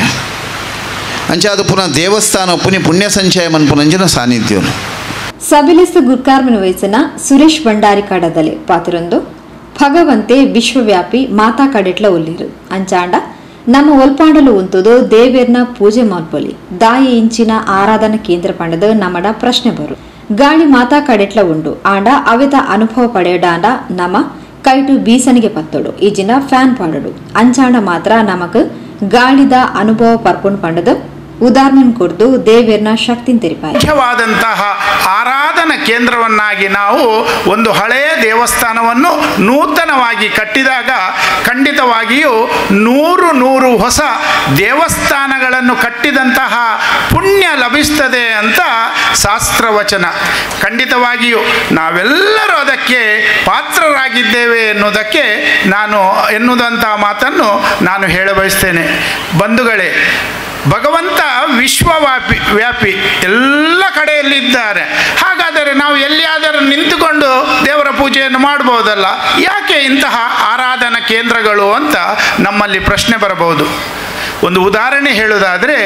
ಅಂಚಾದ ಪುನಃ ದೇವಸ್ಥಾನ ಪುನಿ ಪುಣ್ಯ ಸಂಚಯ ಮನ್ಪುನಂಚಿನ ಸಾನ್ನಿಧ್ಯ ಸಭೆಲಿಸ್ತ ಗುರ್ಕಾರ್ಮಿನ ವಯಸ್ಸಿನ ಸುರೇಶ್ ಭಂಡಾರಿ ಕಡದಲೆ ಪಾತ್ರೊಂದು ಭಗವಂತೆ ವಿಶ್ವವ್ಯಾಪಿ ಮಾತಾ ಕಡೆಟ್ಲ ಒಲ್ಲಿರು ಅಂಚಾಂಡ ನಮ್ಮ ಒಲ್ಪಾಂಡಲು ಉಂತುದು ದೇವೇರ್ನ ಪೂಜೆ ಮಾಡ್ಬಲಿ ದಾಯಿ ಇಂಚಿನ ಆರಾಧನಾ ಕೇಂದ್ರ ಪಂಡದ ನಮ್ಮಡ ಪ್ರಶ್ನೆ ಬರು ಗಾಳಿ ಮಾತಾ ಕಡೆಟ್ಲ ಉಂಡು ಆಂಡ ಅವೆತ ಅನುಭವ ಪಡೆಯಡಾಂಡ ನಮ ಕೈಟು ಬೀಸನಿಗೆ ಪತ್ತೋಡು ಈಜಿನ ಫ್ಯಾನ್ ಪಾಡೋಡು ಅಂಚಾಂಡ ಮಾತ್ರ ನಮಕ್ ಗಾಳಿದ ಅನುಭವ ಪರ್ಪುಣ್ ಪಂಡದ ಉದಾಹರಣೆ ಕೊಡ್ದು ದೇವೇರ್ನ ಶಕ್ತಿನ ತೆರಿಪಾಯಿ ಮುಖ್ಯವಾದಂತಹ ಆರಾಧನಾ ಕೇಂದ್ರವನ್ನಾಗಿ ನಾವು ಒಂದು ಹಳೆಯ ದೇವಸ್ಥಾನವನ್ನು ನೂತನವಾಗಿ ಕಟ್ಟಿದಾಗ ಖಂಡಿತವಾಗಿಯೂ ನೂರು ನೂರು ಹೊಸ ದೇವಸ್ಥಾನಗಳನ್ನು ಕಟ್ಟಿದಂತಹ ಪುಣ್ಯ ಲಭಿಸ್ತದೆ ಅಂತ ಶಾಸ್ತ್ರವಚನ. ಖಂಡಿತವಾಗಿಯೂ ನಾವೆಲ್ಲರೂ ಅದಕ್ಕೆ ಪಾತ್ರರಾಗಿದ್ದೇವೆ ಎನ್ನುವುದಕ್ಕೆ ನಾನು ಎನ್ನುವುದಂತಹ ಮಾತನ್ನು ನಾನು ಹೇಳಬಯಸ್ತೇನೆ. ಬಂಧುಗಳೇ, ಭಗವಂತ ವಿಶ್ವವ್ಯಾಪಿ ವ್ಯಾಪಿ ಎಲ್ಲ ಕಡೆಯಲ್ಲಿದ್ದಾರೆ. ಹಾಗಾದರೆ ನಾವು ಎಲ್ಲಿಯಾದರೂ ನಿಂತುಕೊಂಡು ದೇವರ ಪೂಜೆಯನ್ನು ಮಾಡ್ಬೋದಲ್ಲ, ಯಾಕೆ ಇಂತಹ ಆರಾಧನಾ ಕೇಂದ್ರಗಳು ಅಂತ ನಮ್ಮಲ್ಲಿ ಪ್ರಶ್ನೆ ಬರಬಹುದು. ಒಂದು ಉದಾಹರಣೆ ಹೇಳುವುದಾದರೆ,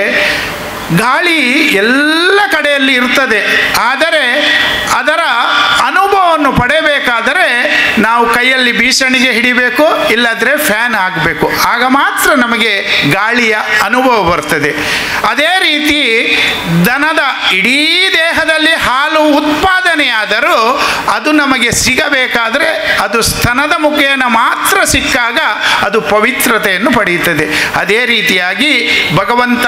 ಗಾಳಿ ಎಲ್ಲ ಕಡೆಯಲ್ಲಿ ಇರ್ತದೆ, ಆದರೆ ಅದರ ಅನುಭವವನ್ನು ಪಡೆಯಬೇಕಾದರೆ ನಾವು ಕೈಯಲ್ಲಿ ಬೀಸಣಿಗೆ ಹಿಡಿಬೇಕು, ಇಲ್ಲದ್ರೆ ಫ್ಯಾನ್ ಆಗಬೇಕು. ಆಗ ಮಾತ್ರ ನಮಗೆ ಗಾಳಿಯ ಅನುಭವ ಬರ್ತದೆ. ಅದೇ ರೀತಿ ದನದ ಇಡೀ ದೇಹದಲ್ಲಿ ಹಾಲು ಉತ್ಪಾದನೆಯಾದರೂ ಅದು ನಮಗೆ ಸಿಗಬೇಕಾದರೆ ಅದು ಸ್ತನದ ಮುಖೇನ ಮಾತ್ರ ಸಿಕ್ಕಾಗ ಅದು ಪವಿತ್ರತೆಯನ್ನು ಪಡೆಯುತ್ತದೆ. ಅದೇ ರೀತಿಯಾಗಿ ಭಗವಂತ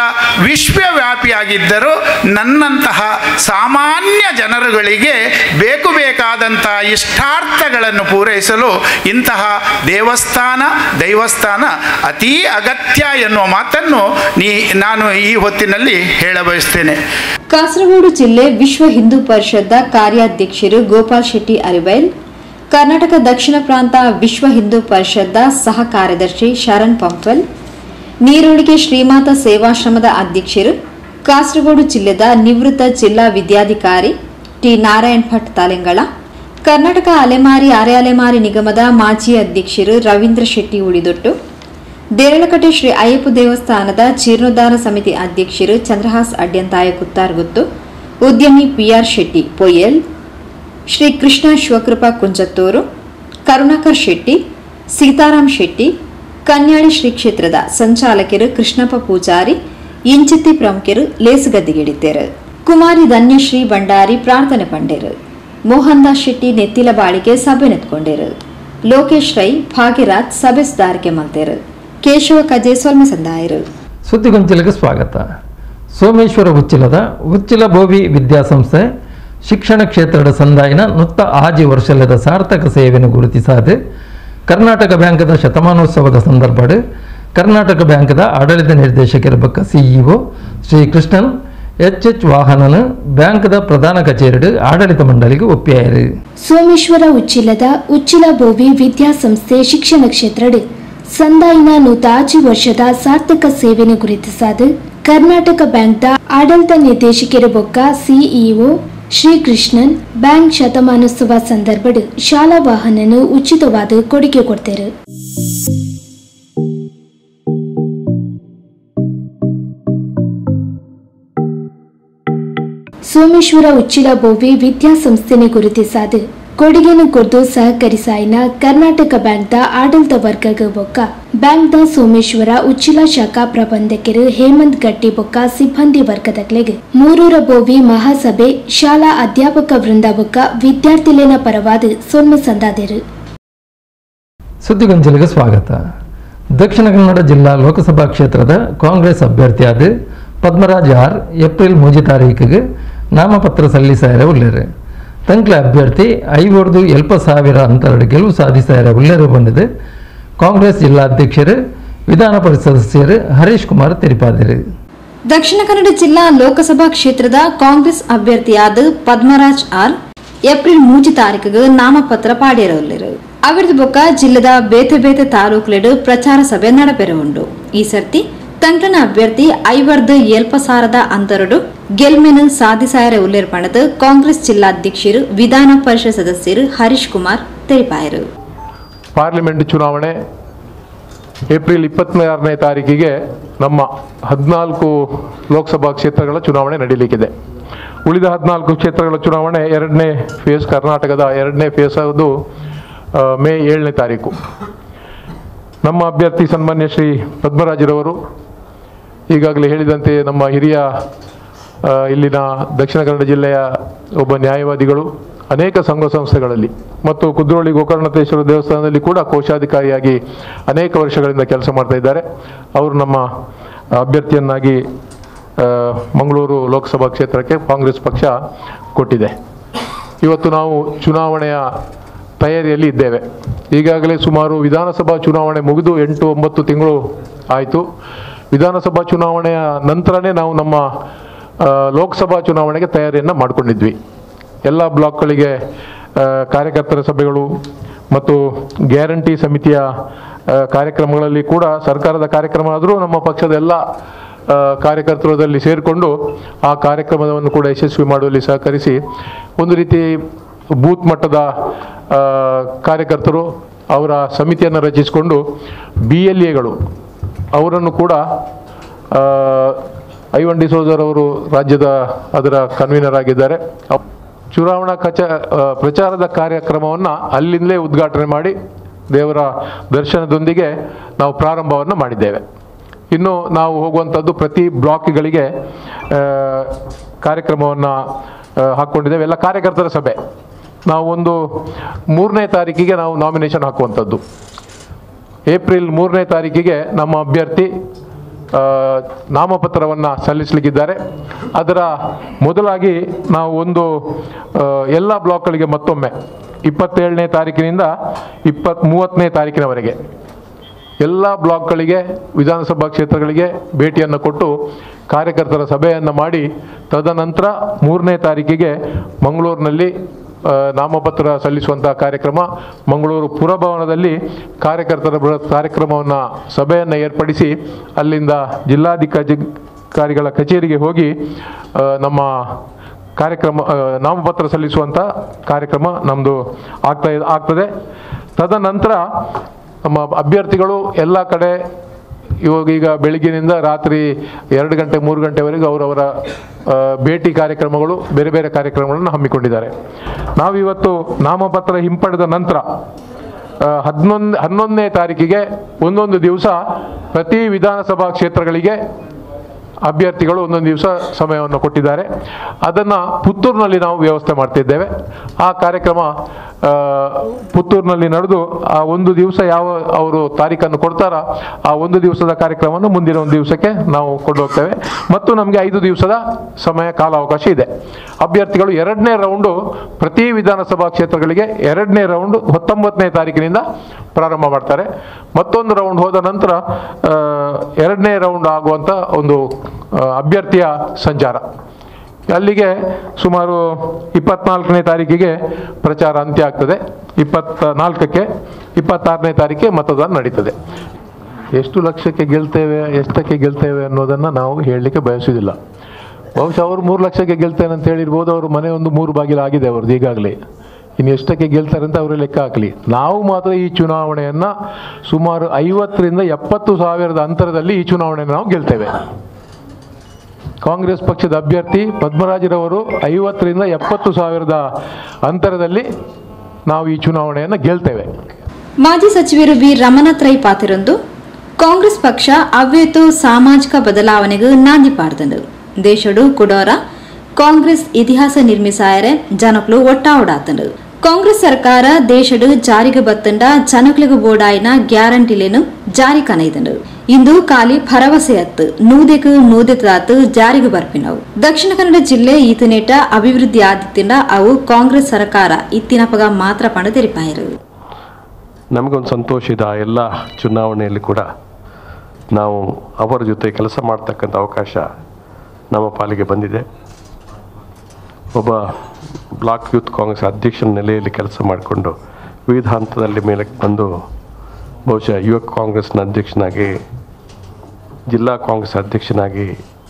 ವಿಶ್ವವ್ಯಾಪಿಯಾಗಿದ್ದರೂ ನನ್ನಂತಹ ಸಾಮಾನ್ಯ ಜನರುಗಳಿಗೆ ಬೇಕು ಬೇಕಾದಂಥ ಇಷ್ಟಾರ್ಥಗಳನ್ನು ಪೂರೈಸಲು ಇಂತಹ ದೇವಸ್ಥಾನ ದೈವಸ್ಥಾನ ಅತೀ ಅಗತ್ಯ ಎನ್ನುವ ಮಾತನ್ನು ನೀ ನಾನು ಈ ಹೊತ್ತಿನಲ್ಲಿ ಹೇಳಬಯಸ್ತೇನೆ. ಕಾಸರಗೋಡು ಜಿಲ್ಲೆ ವಿಶ್ವ ಹಿಂದೂ ಪರಿಷತ್ದ ಕಾರ್ಯಾಧ್ಯಕ್ಷರು ಗೋಪಾಲ್ ಶೆಟ್ಟಿ ಅರಿಬೈಲ್, ಕರ್ನಾಟಕ ದಕ್ಷಿಣ ಪ್ರಾಂತ ವಿಶ್ವ ಹಿಂದೂ ಪರಿಷತ್ದ ಸಹ ಕಾರ್ಯದರ್ಶಿ ಶರಣ್ ಪಂಪಲ್, ನೀರೋಡಿಗೆ ಶ್ರೀಮಾತ ಸೇವಾಶ್ರಮದ ಅಧ್ಯಕ್ಷರು, ಕಾಸರಗೋಡು ಜಿಲ್ಲೆದ ನಿವೃತ್ತ ಜಿಲ್ಲಾ ವಿದ್ಯಾಧಿಕಾರಿ ಟಿ ನಾರಾಯಣ್ ಭಟ್ ತಾಲೆಂಗಳ, ಕರ್ನಾಟಕ ಅಲೆಮಾರಿ ಅರೆ ಅಲೆಮಾರಿ ನಿಗಮದ ಮಾಜಿ ಅಧ್ಯಕ್ಷರು ರವೀಂದ್ರ ಶೆಟ್ಟಿ ಉಳಿದೊಟ್ಟು, ದೇರಳಕಟ್ಟೆ ಶ್ರೀ ಅಯ್ಯಪ್ಪ ದೇವಸ್ಥಾನದ ಜೀರ್ಣೋದ್ಧಾರ ಸಮಿತಿ ಅಧ್ಯಕ್ಷರು ಚಂದ್ರಹಾಸ್ ಅಡ್ಯಂತಾಯ ಕುತ್ತಾರ್ಗುತ್ತು, ಉದ್ಯಮಿ ಪಿಆರ್ ಶೆಟ್ಟಿ ಪೊಯ್ಯಲ್, ಶ್ರೀ ಕೃಷ್ಣ ಶಿವಕೃಪಾ ಕುಂಜತ್ತೂರು, ಕರುಣಾಕರ್ ಶೆಟ್ಟಿ, ಸೀತಾರಾಮ್ ಶೆಟ್ಟಿ, ಕನ್ಯಾಳಿ ಶ್ರೀ ಕ್ಷೇತ್ರದ ಸಂಚಾಲಕರು ಕೃಷ್ಣಪ್ಪ ಪೂಜಾರಿ, ಇಂಚಿತ್ತಿ ಪ್ರಮುಖರು ಲೇಸುಗದ್ದಿಗಿಡಿದ್ದೇರು. ಕುಮಾರಿ ಧನ್ಯಶ್ರೀ ಭಂಡಾರಿ ಪ್ರಾರ್ಥನೆ ಪಂಡೇರು. ಮೋಹನ್ ದಾಸ್ ಶೆಟ್ಟಿ ನೆತ್ತಿಲ ಬಾಳಿಕೆ ಸಭೆ ನೆತ್ಕೊಂಡೇರು. ಲೋಕೇಶ್ ರೈ ಭಾಗ್ಯರಾಜ್ ಸಭೆ ಸುಧಾರಿಕೆ ಮಾಡ್ತೇರು. ಕೇಶವ ಕಜೆ ಸೊಲ್ಮೆ ಸಂದಾಯರು. ಸುದ್ದಿಗೊಂಚಲಿಗೆ ಸ್ವಾಗತ. ಸೋಮೇಶ್ವರ ಉಚ್ಚಿಲದ ಉಚ್ಚಿಲ ಬೋವಿ ವಿದ್ಯಾಸಂಸ್ಥೆ ಶಿಕ್ಷಣ ಕ್ಷೇತ್ರದ ಸಂದಾಯನ ನುತ್ತ ಆಜಿ ವರ್ಷಲದ ಸಾರ್ಥಕ ಸೇವೆಯನ್ನು ಗುರುತಿಸಾದೆ ಕರ್ನಾಟಕ ಬ್ಯಾಂಕ್ದ ಶತಮಾನೋತ್ಸವದ ಸಂದರ್ಭಡ್ ಕರ್ನಾಟಕ ಬ್ಯಾಂಕ್ದ ಆಡಳಿತ ನಿರ್ದೇಶಕರ ಬಕ್ಕ CEO Shri Krishnan H H ವಾಹನನ ಬ್ಯಾಂಕ್ದ ಪ್ರಧಾನ ಕಚೇರಿ ಆಡಳಿತ ಮಂಡಳಿಗೆ ಒಪ್ಪಿಯಾರು. ಸೋಮೇಶ್ವರ ಉಚ್ಚಿಲದ ಉಚ್ಚಿಲ ಬೋವಿ ವಿದ್ಯಾಸಂಸ್ಥೆ ಶಿಕ್ಷಣ ಕ್ಷೇತ್ರಡ್ ಸಂದಾಯಿನ ನೂತ ಆಜಿ ವರ್ಷದ ಸಾರ್ಥಕ ಸೇವೆಯನ್ನು ಗುರುತಿಸಾದ ಕರ್ನಾಟಕ ಬ್ಯಾಂಕ್ದ ಆಡಳಿತ ನಿರ್ದೇಶಕರ ಬೊಕ್ಕ ಸಿಇಒ ಶ್ರೀ ಕೃಷ್ಣನ್ ಬ್ಯಾಂಕ್ ಶತಮಾನೋತ್ಸವ ಸಂದರ್ಭಡ್ ಶಾಲಾ ವಾಹನನ ಉಚಿತವಾದ ಕೊಡುಗೆ ಕೊಡ್ತಾರೆ. ಸೋಮೇಶ್ವರ ಉಚ್ಚಿಲ ಬೋವಿ ವಿದ್ಯಾಸಂಸ್ಥೆನೆ ಗುರುತಿಸಾದ ಕೊಡುಗೆಯನ್ನು ಕೊಡ್ದು ಸಹಕರಿಸಾಯಿನ ಕರ್ನಾಟಕ ಬ್ಯಾಂಕ್ದ ಆಡಳಿತ ವರ್ಗಗ ಬೊಕ್ಕ ಬ್ಯಾಂಕ್ದ ಸೋಮೇಶ್ವರ ಉಚ್ಚಿಲ ಶಾಖಾ ಪ್ರಬಂಧಕರು ಹೇಮಂತ್ ಗಟ್ಟಿ ಬೊಕ್ಕ ಸಿಬ್ಬಂದಿ ವರ್ಗದಗಳಿಗೆ ಮೂರೂರ ಬೋವಿ ಮಹಾಸಭೆ ಶಾಲಾ ಅಧ್ಯಾಪಕ ವೃಂದ ಬೊಕ್ಕ ವಿದ್ಯಾರ್ಥಿಲೇನ ಪರವಾದ ಸೊನ್ನೆ ಸಂದಾದರು. ಸುದ್ದಿಗೊಂಚಲಿಗೆ ಸ್ವಾಗತ. ದಕ್ಷಿಣ ಕನ್ನಡ ಜಿಲ್ಲಾ ಲೋಕಸಭಾ ಕ್ಷೇತ್ರದ ಕಾಂಗ್ರೆಸ್ ಅಭ್ಯರ್ಥಿಯಾದ ಪದ್ಮರಾಜ್ ಆರ್ ಏಪ್ರಿಲ್ ಮೂಜಿ ತಾರೀಕಿಗೆ ನಾಮಪತ್ರ ಸಲ್ಲಿಸಾರ ಉಳ್ಳೇರು. ತಂಕ್ಲ ಅಭ್ಯರ್ಥಿ ಐವರ್ದು ಎಲ್ಪ ಸಾವಿರ ಅಂತರಡು ಗೆಲುವು ಸಾಧಿಸಾರ ಉಳ್ಳೇರು ಬಂದಿದೆ. ಕಾಂಗ್ರೆಸ್ ಜಿಲ್ಲಾಧ್ಯಕ್ಷರು ವಿಧಾನ ಪರಿಷತ್ ಸದಸ್ಯರು ಹರೀಶ್ ಕುಮಾರ್ ತಿಳಿಸಿದರು. ದಕ್ಷಿಣ ಕನ್ನಡ ಜಿಲ್ಲಾ ಲೋಕಸಭಾ ಕ್ಷೇತ್ರದ ಕಾಂಗ್ರೆಸ್ ಅಭ್ಯರ್ಥಿಯಾದ ಪದ್ಮರಾಜ್ ಆರ್ ಏಪ್ರಿಲ್ ಮೂಜಿ ತಾರೀಕಿಗೆ ನಾಮಪತ್ರ ಪಾಡಿಯರೊಳ್ಳರು. ಅವರದು ಬೊಕ್ಕ ಜಿಲ್ಲೆದ ಬೇತೆ ಬೇತೆ ತಾಲೂಕುಲೆಡು ಪ್ರಚಾರ ಸಭೆ ನಡಪೆರುಂಡು. ಈ ಸರ್ತಿ ತಂಕ್ಲನ ಅಭ್ಯರ್ಥಿ ಐವರ್ದು ಎಲ್ಪ ಸಾರದ ಅಂತರಡು ಗೆಲ್ಮೆನು ಸಾಧಿಸಾರ ಉಲ್ಲೇರ್ಪಣದ ಕಾಂಗ್ರೆಸ್ ಜಿಲ್ಲಾಧ್ಯಕ್ಷರು ವಿಧಾನ ಪರಿಷತ್ ಸದಸ್ಯರು ಹರೀಶ್ ಕುಮಾರ್ ತಿಳಿಸಿದರು. ಪಾರ್ಲಿಮೆಂಟ್ ಚುನಾವಣೆ ಏಪ್ರಿಲ್ ಇಪ್ಪತ್ತಾರನೇ ತಾರೀಕಿಗೆ ನಮ್ಮ ಹದಿನಾಲ್ಕು ಲೋಕಸಭಾ ಕ್ಷೇತ್ರಗಳ ಚುನಾವಣೆ ನಡೀಲಿಕ್ಕಿದೆ. ಉಳಿದ ಹದಿನಾಲ್ಕು ಕ್ಷೇತ್ರಗಳ ಚುನಾವಣೆ ಎರಡನೇ ಫೇಸ್, ಕರ್ನಾಟಕದ ಎರಡನೇ ಫೇಸ್ ಅದು ಮೇ ಏಳನೇ ತಾರೀಕು. ನಮ್ಮ ಅಭ್ಯರ್ಥಿ ಸನ್ಮಾನ್ಯ ಶ್ರೀ ಪದ್ಮರಾಜರವರು ಈಗಾಗಲೇ ಹೇಳಿದಂತೆ ನಮ್ಮ ಹಿರಿಯ ಇಲ್ಲಿನ ದಕ್ಷಿಣ ಕನ್ನಡ ಜಿಲ್ಲೆಯ ಒಬ್ಬ ನ್ಯಾಯವಾದಿಗಳು, ಅನೇಕ ಸಂಘ ಸಂಸ್ಥೆಗಳಲ್ಲಿ ಮತ್ತು ಕುದ್ರೋಳಿ ಗೋಕರ್ಣೇಶ್ವರ ದೇವಸ್ಥಾನದಲ್ಲಿ ಕೂಡ ಕೋಶಾಧಿಕಾರಿಯಾಗಿ ಅನೇಕ ವರ್ಷಗಳಿಂದ ಕೆಲಸ ಮಾಡ್ತಾ ಇದ್ದಾರೆ. ಅವರು ನಮ್ಮ ಅಭ್ಯರ್ಥಿಯನ್ನಾಗಿ ಮಂಗಳೂರು ಲೋಕಸಭಾ ಕ್ಷೇತ್ರಕ್ಕೆ ಕಾಂಗ್ರೆಸ್ ಪಕ್ಷ ಕೊಟ್ಟಿದೆ. ಇವತ್ತು ನಾವು ಚುನಾವಣೆಯ ತಯಾರಿಯಲ್ಲಿ ಇದ್ದೇವೆ. ಈಗಾಗಲೇ ಸುಮಾರು ವಿಧಾನಸಭಾ ಚುನಾವಣೆ ಮುಗಿದು ಎಂಟು ಒಂಬತ್ತು ತಿಂಗಳು ಆಯಿತು. ವಿಧಾನಸಭಾ ಚುನಾವಣೆಯ ನಂತರನೇ ನಾವು ನಮ್ಮ ಲೋಕಸಭಾ ಚುನಾವಣೆಗೆ ತಯಾರಿಯನ್ನು ಮಾಡಿಕೊಂಡಿದ್ವಿ. ಎಲ್ಲ ಬ್ಲಾಕ್ಗಳಿಗೆ ಕಾರ್ಯಕರ್ತರ ಸಭೆಗಳು ಮತ್ತು ಗ್ಯಾರಂಟಿ ಸಮಿತಿಯ ಕಾರ್ಯಕ್ರಮಗಳಲ್ಲಿ ಕೂಡ ಸರ್ಕಾರದ ಕಾರ್ಯಕ್ರಮ ಆದರೂ ನಮ್ಮ ಪಕ್ಷದ ಎಲ್ಲ ಕಾರ್ಯಕರ್ತರಲ್ಲಿ ಸೇರಿಕೊಂಡು ಆ ಕಾರ್ಯಕ್ರಮವನ್ನು ಕೂಡ ಯಶಸ್ವಿ ಮಾಡುವಲ್ಲಿ ಸಹಕರಿಸಿ ಒಂದು ರೀತಿ ಬೂತ್ ಮಟ್ಟದ ಕಾರ್ಯಕರ್ತರು ಅವರ ಸಮಿತಿಯನ್ನು ರಚಿಸಿಕೊಂಡು ಬಿ ಎಲ್ ಎಗಳು ಅವರನ್ನು ಕೂಡ ಐವನ್ ಡಿಸೋಜರ್ ಅವರು ರಾಜ್ಯದ ಅದರ ಕನ್ವೀನರ್ ಆಗಿದ್ದಾರೆ. ಚುನಾವಣಾ ಕಚ ಪ್ರಚಾರದ ಕಾರ್ಯಕ್ರಮವನ್ನು ಅಲ್ಲಿಂದಲೇ ಉದ್ಘಾಟನೆ ಮಾಡಿ ದೇವರ ದರ್ಶನದೊಂದಿಗೆ ನಾವು ಪ್ರಾರಂಭವನ್ನು ಮಾಡಿದ್ದೇವೆ. ಇನ್ನು ನಾವು ಹೋಗುವಂಥದ್ದು ಪ್ರತಿ ಬ್ಲಾಕ್ಗಳಿಗೆ ಕಾರ್ಯಕ್ರಮವನ್ನು ಹಾಕ್ಕೊಂಡಿದ್ದೇವೆ. ಎಲ್ಲ ಕಾರ್ಯಕರ್ತರ ಸಭೆ ನಾವು ಒಂದು ಮೂರನೇ ತಾರೀಕಿಗೆ ನಾವು ನಾಮಿನೇಷನ್ ಹಾಕುವಂಥದ್ದು. ಏಪ್ರಿಲ್ ಮೂರನೇ ತಾರೀಕಿಗೆ ನಮ್ಮ ಅಭ್ಯರ್ಥಿ ನಾಮಪತ್ರವನ್ನು ಸಲ್ಲಿಸಲಿಕ್ಕಿದ್ದಾರೆ. ಅದರ ಮೊದಲಾಗಿ ನಾವು ಒಂದು ಎಲ್ಲ ಬ್ಲಾಕ್ಗಳಿಗೆ ಮತ್ತೊಮ್ಮೆ ಇಪ್ಪತ್ತೇಳನೇ ತಾರೀಕಿನಿಂದ ಇಪ್ಪತ್ತ್ ಮೂವತ್ತನೇ ತಾರೀಕಿನವರೆಗೆ ಎಲ್ಲ ಬ್ಲಾಕ್ಗಳಿಗೆ ವಿಧಾನಸಭಾ ಕ್ಷೇತ್ರಗಳಿಗೆ ಭೇಟಿಯನ್ನು ಕೊಟ್ಟು ಕಾರ್ಯಕರ್ತರ ಸಭೆಯನ್ನು ಮಾಡಿ ತದನಂತರ ಮೂರನೇ ತಾರೀಕಿಗೆ ಮಂಗಳೂರಿನಲ್ಲಿ ನಾಮಪತ್ರ ಸಲ್ಲಿಸುವಂಥ ಕಾರ್ಯಕ್ರಮ ಮಂಗಳೂರು ಪುರಭವನದಲ್ಲಿ ಕಾರ್ಯಕರ್ತರ ಕಾರ್ಯಕ್ರಮವನ್ನು ಸಭೆಯನ್ನು ಏರ್ಪಡಿಸಿ ಅಲ್ಲಿಂದ ಜಿಲ್ಲಾಧಿಕಾರಿಗಳ ಕಚೇರಿಗೆ ಹೋಗಿ ನಮ್ಮ ಕಾರ್ಯಕ್ರಮ ನಾಮಪತ್ರ ಸಲ್ಲಿಸುವಂಥ ಕಾರ್ಯಕ್ರಮ ನಮ್ಮದು ಆಗ್ತಾ ಆಗ್ತದೆ. ತದನಂತರ ನಮ್ಮ ಅಭ್ಯರ್ಥಿಗಳು ಎಲ್ಲ ಕಡೆ ಇವಾಗ ಈಗ ಬೆಳಗ್ಗಿನಿಂದ ರಾತ್ರಿ ಎರಡು ಗಂಟೆ ಮೂರು ಗಂಟೆವರೆಗೂ ಅವರವರ ಭೇಟಿ ಕಾರ್ಯಕ್ರಮಗಳು ಬೇರೆ ಬೇರೆ ಕಾರ್ಯಕ್ರಮಗಳನ್ನು ಹಮ್ಮಿಕೊಂಡಿದ್ದಾರೆ. ನಾವಿವತ್ತು ನಾಮಪತ್ರ ಹಿಂಪಡೆದ ನಂತರ ಹನ್ನೊಂದು ಹನ್ನೊಂದನೇ ತಾರೀಕಿಗೆ ಒಂದೊಂದು ದಿವಸ ಪ್ರತಿ ವಿಧಾನಸಭಾ ಕ್ಷೇತ್ರಗಳಿಗೆ ಅಭ್ಯರ್ಥಿಗಳು ಒಂದೊಂದು ದಿವಸ ಸಮಯವನ್ನು ಕೊಟ್ಟಿದ್ದಾರೆ. ಅದನ್ನು ಪುತ್ತೂರಿನಲ್ಲಿ ನಾವು ವ್ಯವಸ್ಥೆ ಮಾಡ್ತಿದ್ದೇವೆ. ಆ ಕಾರ್ಯಕ್ರಮ ಪುತ್ತೂರಿನಲ್ಲಿ ನಡೆದು ಆ ಒಂದು ದಿವಸ ಯಾವ ಅವರು ತಾರೀಖನ್ನು ಕೊಡ್ತಾರ ಆ ಒಂದು ದಿವಸದ ಕಾರ್ಯಕ್ರಮವನ್ನು ಮುಂದಿನ ಒಂದು ದಿವಸಕ್ಕೆ ನಾವು ಕೊಂಡು ಹೋಗ್ತೇವೆ. ಮತ್ತು ನಮಗೆ ಐದು ದಿವಸದ ಸಮಯ ಕಾಲಾವಕಾಶ ಇದೆ. ಅಭ್ಯರ್ಥಿಗಳು ಎರಡನೇ ರೌಂಡು ಪ್ರತಿ ವಿಧಾನಸಭಾ ಕ್ಷೇತ್ರಗಳಿಗೆ ಎರಡನೇ ರೌಂಡು ಹತ್ತೊಂಬತ್ತನೇ ತಾರೀಕಿನಿಂದ ಪ್ರಾರಂಭ ಮಾಡ್ತಾರೆ. ಮತ್ತೊಂದು ರೌಂಡ್ ಹೋದ ನಂತರ ಎರಡನೇ ರೌಂಡ್ ಆಗುವಂಥ ಒಂದು ಅಭ್ಯರ್ಥಿಯ ಸಂಚಾರ ಅಲ್ಲಿಗೆ ಸುಮಾರು ಇಪ್ಪತ್ನಾಲ್ಕನೇ ತಾರೀಕಿಗೆ ಪ್ರಚಾರ ಅಂತ್ಯ ಆಗ್ತದೆ. ಇಪ್ಪತ್ತ ನಾಲ್ಕಕ್ಕೆ ಇಪ್ಪತ್ತಾರನೇ ತಾರೀಕಿಗೆ ಮತದಾನ ನಡೀತದೆ. ಎಷ್ಟು ಲಕ್ಷಕ್ಕೆ ಗೆಲ್ತೇವೆ ಎಷ್ಟಕ್ಕೆ ಗೆಲ್ತೇವೆ ಅನ್ನೋದನ್ನು ನಾವು ಹೇಳಲಿಕ್ಕೆ ಬಯಸುವುದಿಲ್ಲ. ಬಹುಶಃ ಅವರು ಮೂರು ಲಕ್ಷಕ್ಕೆ ಗೆಲ್ತೇನೆ ಅಂತ ಹೇಳಿರ್ಬೋದು. ಅವರು ಮನೆ ಒಂದು ಮೂರು ಬಾಗಿಲು ಆಗಿದೆ ಅವ್ರದ್ದು ಈಗಾಗಲೇ. ಇನ್ನು ಎಷ್ಟಕ್ಕೆ ಗೆಲ್ತಾರೆ ಅಂತ ಅವರು ಲೆಕ್ಕ ಹಾಕಲಿ. ನಾವು ಮಾತ್ರ ಈ ಚುನಾವಣೆಯನ್ನು ಸುಮಾರು ಐವತ್ತರಿಂದ ಎಪ್ಪತ್ತು ಸಾವಿರದ ಅಂತರದಲ್ಲಿ ಈ ಚುನಾವಣೆಯನ್ನು ನಾವು ಗೆಲ್ತೇವೆ. ಕಾಂಗ್ರೆಸ್ ಪಕ್ಷದ ಅಭ್ಯರ್ಥಿ ಪದ್ಮರಾಜರವರು ಐವತ್ತರಿಂದ ಎಪ್ಪತ್ತು ಸಾವಿರದ ಅಂತರದಲ್ಲಿ ನಾವು ಈ ಚುನಾವಣೆಯನ್ನು ಗೆಲ್ತೇವೆ. ಮಾಜಿ ಸಚಿವರು ಬಿ ರಮನಾಥ್ ರೈ ಪಾತಿರೊಂದು ಕಾಂಗ್ರೆಸ್ ಪಕ್ಷ ಅವ್ಯೇತು ಸಾಮಾಜಿಕ ಬದಲಾವಣೆಗೆ ನಾಂದಿ ಪಾಡ್ದನು. ದೇಶಡು ಕುಡೋರ ಕಾಂಗ್ರೆಸ್ ಇತಿಹಾಸ ನಿರ್ಮಿಸಾಯರೆ ಜನಕ್ಲು ಒಟ್ಟಾವಡಾತನು. ಕಾಂಗ್ರೆಸ್ ಸರ್ಕಾರ ದೇಶಡು ಜಾರಿಗೆ ಬತ್ತಂಡ ಜನಕ್ಲಿಗೆ ಬೋಡಾಯಿನ ಗ್ಯಾರಂಟಿಲೇನು ಜಾರಿ ಕನೈದನು. ಇಂದು ಖಾಲಿ ಭರವಸೆಯತ್ತು ನೂದೆಕು ನೂದೆತಾತು ಜಾರಿಗೆ ಬರ್ಪಿನವು. ದಕ್ಷಿಣ ಕನ್ನಡ ಜಿಲ್ಲೆ ಈತನೇಟ ಅಭಿವೃದ್ಧಿ ಆದಿತ್ತಿಂದ ಅವು ಕಾಂಗ್ರೆಸ್ ಸರ್ಕಾರ ಇತ್ತಿನಪಗ ಮಾತ್ರ ಪಣ ತೆರಿಪಾಯಿರು. ನಮಗೊಂದು ಸಂತೋಷ ಇದೆ, ಆ ಎಲ್ಲ ಚುನಾವಣೆಯಲ್ಲಿ ಕೂಡ ನಾವು ಅವರ ಜೊತೆ ಕೆಲಸ ಮಾಡ್ತಕ್ಕಂಥ ಅವಕಾಶ ನಮ್ಮ ಪಾಲಿಗೆ ಬಂದಿದೆ. ಒಬ್ಬ ಬ್ಲಾಕ್ ಯೂತ್ ಕಾಂಗ್ರೆಸ್ ಅಧ್ಯಕ್ಷನ ನೆಲೆಯಲ್ಲಿ ಕೆಲಸ ಮಾಡಿಕೊಂಡು ವಿವಿಧ ಹಂತದಲ್ಲಿ ಮೇಲಕ್ಕೆ ಬಂದು ಬಹುಶಃ ಯುವ ಕಾಂಗ್ರೆಸ್ನ ಅಧ್ಯಕ್ಷನಾಗಿ, ಜಿಲ್ಲಾ ಕಾಂಗ್ರೆಸ್ ಅಧ್ಯಕ್ಷನಾಗಿ,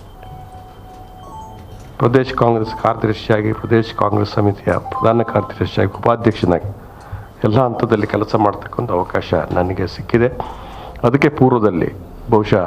ಪ್ರದೇಶ ಕಾಂಗ್ರೆಸ್ ಕಾರ್ಯದರ್ಶಿಯಾಗಿ, ಪ್ರದೇಶ ಕಾಂಗ್ರೆಸ್ ಸಮಿತಿಯ ಪ್ರಧಾನ ಕಾರ್ಯದರ್ಶಿಯಾಗಿ, ಉಪಾಧ್ಯಕ್ಷನಾಗಿ ಎಲ್ಲ ಹಂತದಲ್ಲಿ ಕೆಲಸ ಮಾಡ್ತಕ್ಕಂಥ ಅವಕಾಶ ನನಗೆ ಸಿಕ್ಕಿದೆ. ಅದಕ್ಕೆ ಪೂರ್ವದಲ್ಲಿ ಬಹುಶಃ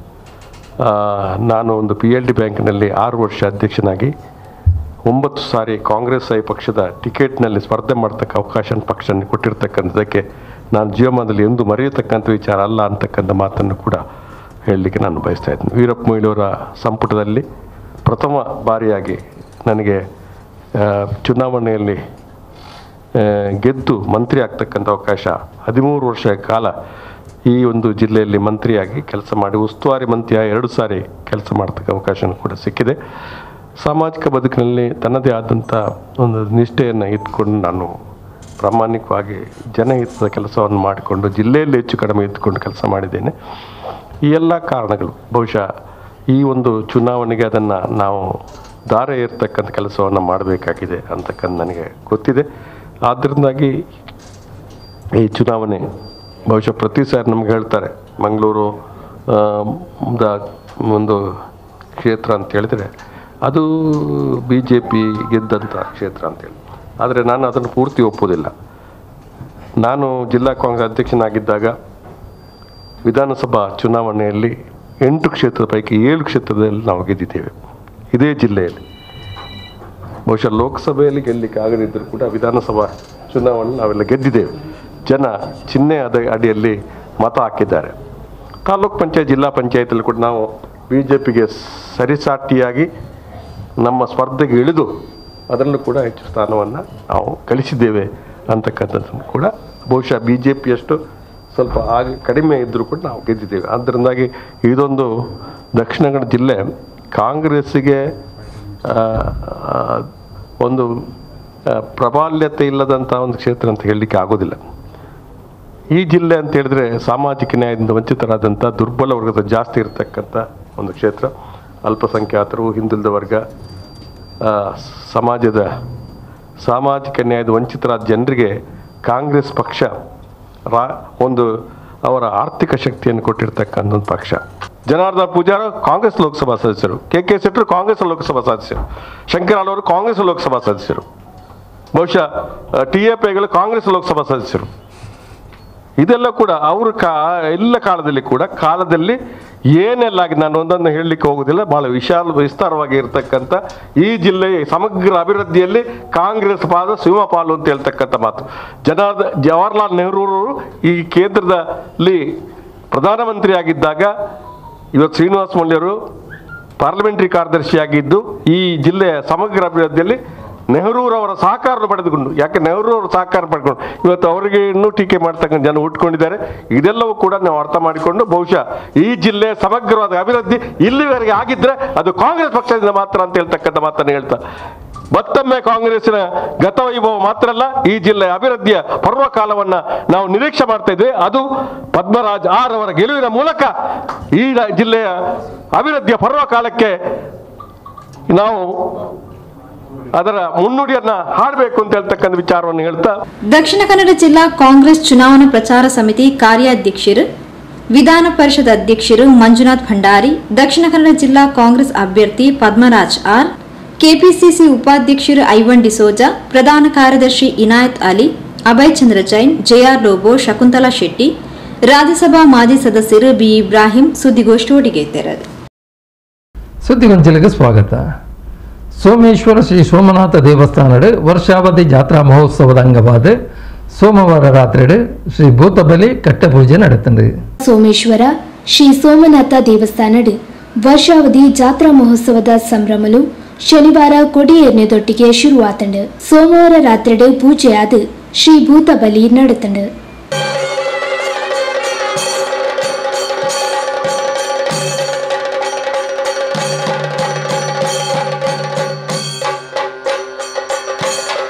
ನಾನು ಒಂದು ಪಿ ಎಲ್ ಡಿ ಬ್ಯಾಂಕ್ನಲ್ಲಿ ಆರು ವರ್ಷ ಅಧ್ಯಕ್ಷನಾಗಿ ಒಂಬತ್ತು ಸಾರಿ ಕಾಂಗ್ರೆಸ್ ಐ ಪಕ್ಷದ ಟಿಕೆಟ್ನಲ್ಲಿ ಸ್ಪರ್ಧೆ ಮಾಡ್ತಕ್ಕ ಅವಕಾಶ ಪಕ್ಷ ಕೊಟ್ಟಿರ್ತಕ್ಕಂಥದ್ದಕ್ಕೆ ನಾನು ಜೀವಮಾನದಲ್ಲಿ ಎಂದು ಮರೆಯತಕ್ಕಂಥ ವಿಚಾರ ಅಲ್ಲ ಅಂತಕ್ಕಂಥ ಮಾತನ್ನು ಕೂಡ ಹೇಳಲಿಕ್ಕೆ ನಾನು ಬಯಸ್ತಾ ಇದ್ದೀನಿ. ವೀರಪ್ಪ ಮೊಯ್ಲಿಯವರ ಸಂಪುಟದಲ್ಲಿ ಪ್ರಥಮ ಬಾರಿಯಾಗಿ ನನಗೆ ಚುನಾವಣೆಯಲ್ಲಿ ಗೆದ್ದು ಮಂತ್ರಿ ಆಗ್ತಕ್ಕಂಥ ಅವಕಾಶ, ಹದಿಮೂರು ವರ್ಷ ಕಾಲ ಈ ಒಂದು ಜಿಲ್ಲೆಯಲ್ಲಿ ಮಂತ್ರಿಯಾಗಿ ಕೆಲಸ ಮಾಡಿ ಉಸ್ತುವಾರಿ ಮಂತ್ರಿಯಾಗಿ ಎರಡು ಸಾರಿ ಕೆಲಸ ಮಾಡ್ತಕ್ಕ ಅವಕಾಶ ಕೂಡ ಸಿಕ್ಕಿದೆ. ಸಾಮಾಜಿಕ ಬದುಕಿನಲ್ಲಿ ತನ್ನದೇ ಆದಂಥ ಒಂದು ನಿಷ್ಠೆಯನ್ನು ಇಟ್ಕೊಂಡು ನಾನು ಪ್ರಾಮಾಣಿಕವಾಗಿ ಜನಹಿತದ ಕೆಲಸವನ್ನು ಮಾಡಿಕೊಂಡು ಜಿಲ್ಲೆಯಲ್ಲಿ ಹೆಚ್ಚು ಕಡಿಮೆ ಇದ್ದುಕೊಂಡು ಕೆಲಸ ಮಾಡಿದ್ದೇನೆ. ಈ ಎಲ್ಲ ಕಾರಣಗಳು ಬಹುಶಃ ಈ ಒಂದು ಚುನಾವಣೆಗೆ ಅದನ್ನು ನಾವು ದಾರ ಏರ್ತಕ್ಕಂಥ ಕೆಲಸವನ್ನು ಮಾಡಬೇಕಾಗಿದೆ ಅಂತಕ್ಕಂಥ ನನಗೆ ಗೊತ್ತಿದೆ. ಆದ್ದರಿಂದಾಗಿ ಈ ಚುನಾವಣೆ ಬಹುಶಃ ಪ್ರತಿ ಸಾರಿ ನಮ್ಗೆ ಹೇಳ್ತಾರೆ ಮಂಗಳೂರು ದ ಒಂದು ಕ್ಷೇತ್ರ ಅಂತ ಹೇಳಿದರೆ ಅದು ಬಿ ಜೆ ಪಿ ಗೆದ್ದಂಥ ಕ್ಷೇತ್ರ ಅಂತೇಳಿ. ಆದರೆ ನಾನು ಅದನ್ನು ಪೂರ್ತಿ ಒಪ್ಪೋದಿಲ್ಲ. ನಾನು ಜಿಲ್ಲಾ ಕಾಂಗ್ರೆಸ್ ಅಧ್ಯಕ್ಷನಾಗಿದ್ದಾಗ ವಿಧಾನಸಭಾ ಚುನಾವಣೆಯಲ್ಲಿ ಎಂಟು ಕ್ಷೇತ್ರದ ಪೈಕಿ ಏಳು ಕ್ಷೇತ್ರದಲ್ಲಿ ನಾವು ಗೆದ್ದಿದ್ದೇವೆ ಇದೇ ಜಿಲ್ಲೆಯಲ್ಲಿ. ಬಹುಶಃ ಲೋಕಸಭೆಯಲ್ಲಿ ಗೆಲ್ಲಲಿಕ್ಕೆ ಆಗದಿದ್ದರೂ ಕೂಡ ವಿಧಾನಸಭಾ ಚುನಾವಣೆ ನಾವೆಲ್ಲ ಗೆದ್ದಿದ್ದೇವೆ. ಜನ ಚಿಹ್ನೆ ಅದ ಅಡಿಯಲ್ಲಿ ಮತ ಹಾಕಿದ್ದಾರೆ. ತಾಲೂಕ್ ಪಂಚಾಯತ್, ಜಿಲ್ಲಾ ಪಂಚಾಯತಲ್ಲಿ ಕೂಡ ನಾವು ಬಿ ಜೆ ಪಿಗೆ ಸರಿಸಾಟಿಯಾಗಿ ನಮ್ಮ ಸ್ಪರ್ಧೆಗೆ ಇಳಿದು ಅದರಲ್ಲೂ ಕೂಡ ಹೆಚ್ಚು ಸ್ಥಾನವನ್ನು ನಾವು ಗಳಿಸಿದ್ದೇವೆ ಅಂತಕ್ಕಂಥದ್ದನ್ನು ಕೂಡ ಬಹುಶಃ ಬಿ ಜೆ ಪಿಯಷ್ಟು ಸ್ವಲ್ಪ ಆಗ ಕಡಿಮೆ ಇದ್ದರೂ ಕೂಡ ನಾವು ಗೆದ್ದಿದ್ದೇವೆ. ಆದ್ದರಿಂದಾಗಿ ಇದೊಂದು ದಕ್ಷಿಣ ಕನ್ನಡ ಜಿಲ್ಲೆ ಕಾಂಗ್ರೆಸ್ಸಿಗೆ ಒಂದು ಪ್ರಾಬಲ್ಯತೆ ಇಲ್ಲದಂಥ ಒಂದು ಕ್ಷೇತ್ರ ಅಂತ ಹೇಳಲಿಕ್ಕೆ ಆಗೋದಿಲ್ಲ. ಈ ಜಿಲ್ಲೆ ಅಂತ ಹೇಳಿದ್ರೆ ಸಾಮಾಜಿಕ ನ್ಯಾಯದಿಂದ ವಂಚಿತರಾದಂಥ ದುರ್ಬಲ ವರ್ಗದ ಜಾಸ್ತಿ ಇರತಕ್ಕಂಥ ಒಂದು ಕ್ಷೇತ್ರ. ಅಲ್ಪಸಂಖ್ಯಾತರು, ಹಿಂದುಳಿದ ವರ್ಗ, ಸಮಾಜದ ಸಾಮಾಜಿಕ ನ್ಯಾಯದ ವಂಚಿತರಾದ ಜನರಿಗೆ ಕಾಂಗ್ರೆಸ್ ಪಕ್ಷ ರಾ ಒಂದು ಅವರ ಆರ್ಥಿಕ ಶಕ್ತಿಯನ್ನು ಕೊಟ್ಟಿರ್ತಕ್ಕಂಥ ಒಂದು ಪಕ್ಷ. ಜನಾರ್ದನ ಪೂಜಾರ ಕಾಂಗ್ರೆಸ್ ಲೋಕಸಭಾ ಸದಸ್ಯರು, ಕೆ ಕೆ ಶೆಟ್ಟರು ಕಾಂಗ್ರೆಸ್ ಲೋಕಸಭಾ ಸದಸ್ಯರು, ಶಂಕರರಾವ್ ಅವರು ಕಾಂಗ್ರೆಸ್ ಲೋಕಸಭಾ ಸದಸ್ಯರು, ಬಹುಶಃ ಟಿ ಎ ಪಿಗಳು ಕಾಂಗ್ರೆಸ್ ಲೋಕಸಭಾ ಸದಸ್ಯರು. ಇದೆಲ್ಲ ಕೂಡ ಅವರು ಕಾ ಎಲ್ಲ ಕಾಲದಲ್ಲಿ ಕೂಡ ಕಾಲದಲ್ಲಿ ಏನೆಲ್ಲ ಆಗಿ ನಾನು ಒಂದನ್ನು ಹೇಳಲಿಕ್ಕೆ ಹೋಗೋದಿಲ್ಲ. ಭಾಳ ವಿಶಾಲ ವಿಸ್ತಾರವಾಗಿ ಇರತಕ್ಕಂಥ ಈ ಜಿಲ್ಲೆಯ ಸಮಗ್ರ ಅಭಿವೃದ್ಧಿಯಲ್ಲಿ ಕಾಂಗ್ರೆಸ್ ಪಾದ ಸಿಂಹಪಾಲು ಅಂತ ಹೇಳ್ತಕ್ಕಂಥ ಮಾತು. ಜನಾರ್ದ ಜವಾಹರ್ಲಾಲ್ ನೆಹರೂರು ಈ ಕೇಂದ್ರದಲ್ಲಿ ಪ್ರಧಾನಮಂತ್ರಿ ಆಗಿದ್ದಾಗ ಇವತ್ತು ಶ್ರೀನಿವಾಸ ಮೊಳ್ಳಿಯವರು ಪಾರ್ಲಿಮೆಂಟರಿ ಕಾರ್ಯದರ್ಶಿಯಾಗಿದ್ದು ಈ ಜಿಲ್ಲೆಯ ಸಮಗ್ರ ಅಭಿವೃದ್ಧಿಯಲ್ಲಿ ನೆಹರೂರವರ ಸಹಕಾರ ಪಡೆದುಕೊಂಡು, ಯಾಕೆ ನೆಹರೂರವರ ಸಹಕಾರ ಪಡೆದುಕೊಂಡು ಇವತ್ತು ಅವರಿಗೆ ಇನ್ನೂ ಟೀಕೆ ಮಾಡ್ತಕ್ಕಂಥ ಜನ ಹುಟ್ಕೊಂಡಿದ್ದಾರೆ. ಇದೆಲ್ಲವೂ ಕೂಡ ನಾವು ಅರ್ಥ ಮಾಡಿಕೊಂಡು ಬಹುಶಃ ಈ ಜಿಲ್ಲೆಯ ಸಮಗ್ರವಾದ ಅಭಿವೃದ್ಧಿ ಇಲ್ಲಿವರೆಗೆ ಆಗಿದ್ದರೆ ಅದು ಕಾಂಗ್ರೆಸ್ ಪಕ್ಷದಿಂದ ಮಾತ್ರ ಅಂತ ಹೇಳ್ತಕ್ಕಂಥ ಮಾತನ್ನು ಹೇಳ್ತಾ ಮತ್ತೊಮ್ಮೆ ಕಾಂಗ್ರೆಸ್ಸಿನ ಗತವೈಭವ ಮಾತ್ರ ಅಲ್ಲ, ಈ ಜಿಲ್ಲೆಯ ಅಭಿವೃದ್ಧಿಯ ಪರ್ವಕಾಲವನ್ನು ನಾವು ನಿರೀಕ್ಷೆ ಮಾಡ್ತಾ ಇದ್ವಿ. ಅದು ಪದ್ಮರಾಜ್ ಆರ್ ಅವರ ಗೆಲುವಿನ ಮೂಲಕ ಈ ಜಿಲ್ಲೆಯ ಅಭಿವೃದ್ಧಿಯ ಪರ್ವಕಾಲಕ್ಕೆ ನಾವು ಅದರ ಮುನ್ನುಡಿಯನ್ನ ಹಾಡಬೇಕು ಅಂತ ಹೇಳ್ತಕ್ಕಂಥ ವಿಚಾರವನ್ನು ಹೇಳ್ತಾ ದಕ್ಷಿಣ ಕನ್ನಡ ಜಿಲ್ಲಾ ಕಾಂಗ್ರೆಸ್ ಚುನಾವಣಾ ಪ್ರಚಾರ ಸಮಿತಿ ಕಾರ್ಯಾಧ್ಯಕ್ಷರು, ವಿಧಾನ ಪರಿಷತ್ ಅಧ್ಯಕ್ಷರು ಮಂಜುನಾಥ್ ಭಂಡಾರಿ, ದಕ್ಷಿಣ ಕನ್ನಡ ಜಿಲ್ಲಾ ಕಾಂಗ್ರೆಸ್ ಅಭ್ಯರ್ಥಿ ಪದ್ಮರಾಜ್ ಆರ್, ಕೆಪಿಸಿಸಿ ಉಪಾಧ್ಯಕ್ಷರು ಐವನ್ ಡಿಸೋಜಾ, ಪ್ರಧಾನ ಕಾರ್ಯದರ್ಶಿ ಇನಾಯತ್ ಅಲಿ, ಅಭಯ್ ಚಂದ್ರ ಜೈನ್, ಜೆಆರ್ ಲೋಬೋ, ಶಕುಂತಲಾ ಶೆಟ್ಟಿ, ರಾಜ್ಯಸಭಾ ಮಾಜಿ ಸದಸ್ಯರು ಬಿ ಇಬ್ರಾಹಿಂ ಸುದ್ದಿಗೋಷ್ಠಿ ಒಡಿಗೆತ್ತರು. ಸುದ್ದಿಗೊಂಚಲಿಗೆ ಸ್ವಾಗತ. ಸೋಮೇಶ್ವರ ಶ್ರೀ ಸೋಮನಾಥ ದೇವಸ್ಥಾನದ ವರ್ಷಾವಧಿ ಜಾತ್ರಾ ಮಹೋತ್ಸವದ ಅಂಗವಾದ ಸೋಮವಾರ ರಾತ್ರಿ ಶ್ರೀ ಭೂತಬಲಿ ಕಟ್ಟಪೂಜೆ ನಡೆತಂದು. ಸೋಮೇಶ್ವರ ಶ್ರೀ ಸೋಮನಾಥ ದೇವಸ್ಥಾನದ ವರ್ಷಾವಧಿ ಜಾತ್ರಾ ಮಹೋತ್ಸವದ ಸಂಭ್ರಮಲು ಶನಿವಾರ ಕೊಡಿಯೇರ್ನೆದೊಟ್ಟಿಗೆ ಶುರುವಾತಂಡು. ಸೋಮವಾರ ರಾತ್ರಿ ಪೂಜೆಯಾದ ಶ್ರೀ ಭೂತಬಲಿ ನಡೆತಂಡು.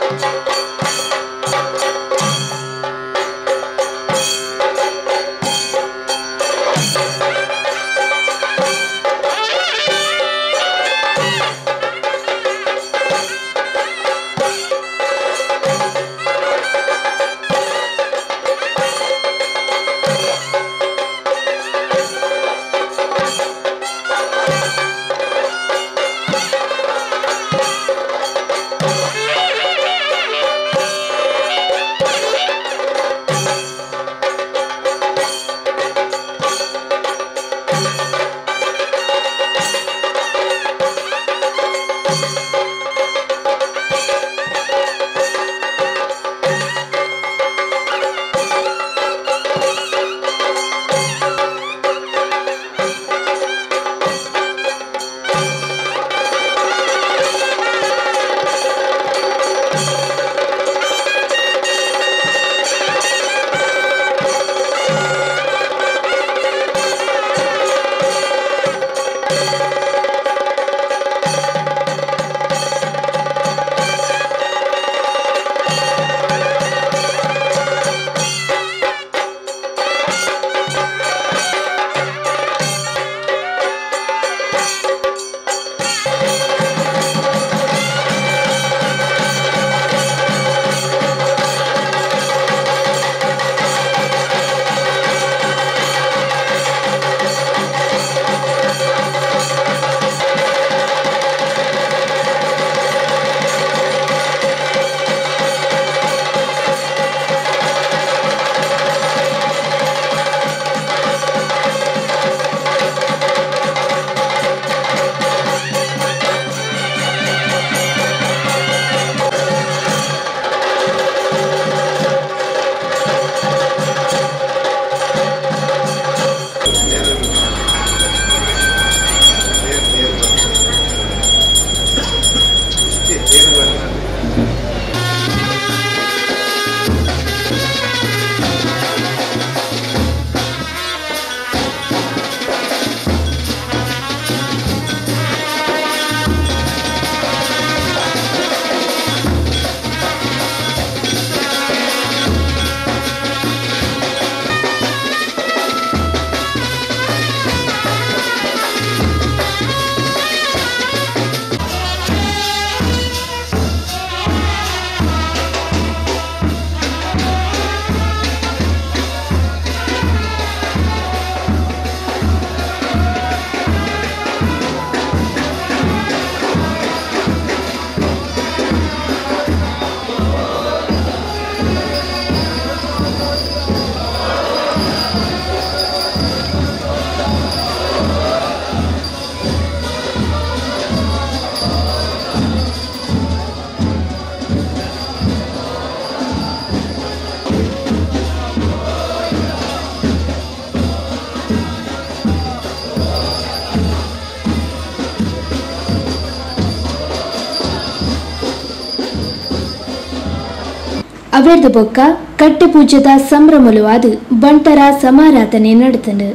ಅವೆರ್ದ ಬೊಕ್ಕ ಕಟ್ಟೆ ಪೂಜದ ಸಂಭ್ರಮಲು ಅದು ಬಂಟರ ಸಮಾರಾಧನೆ ನಡೆತನು.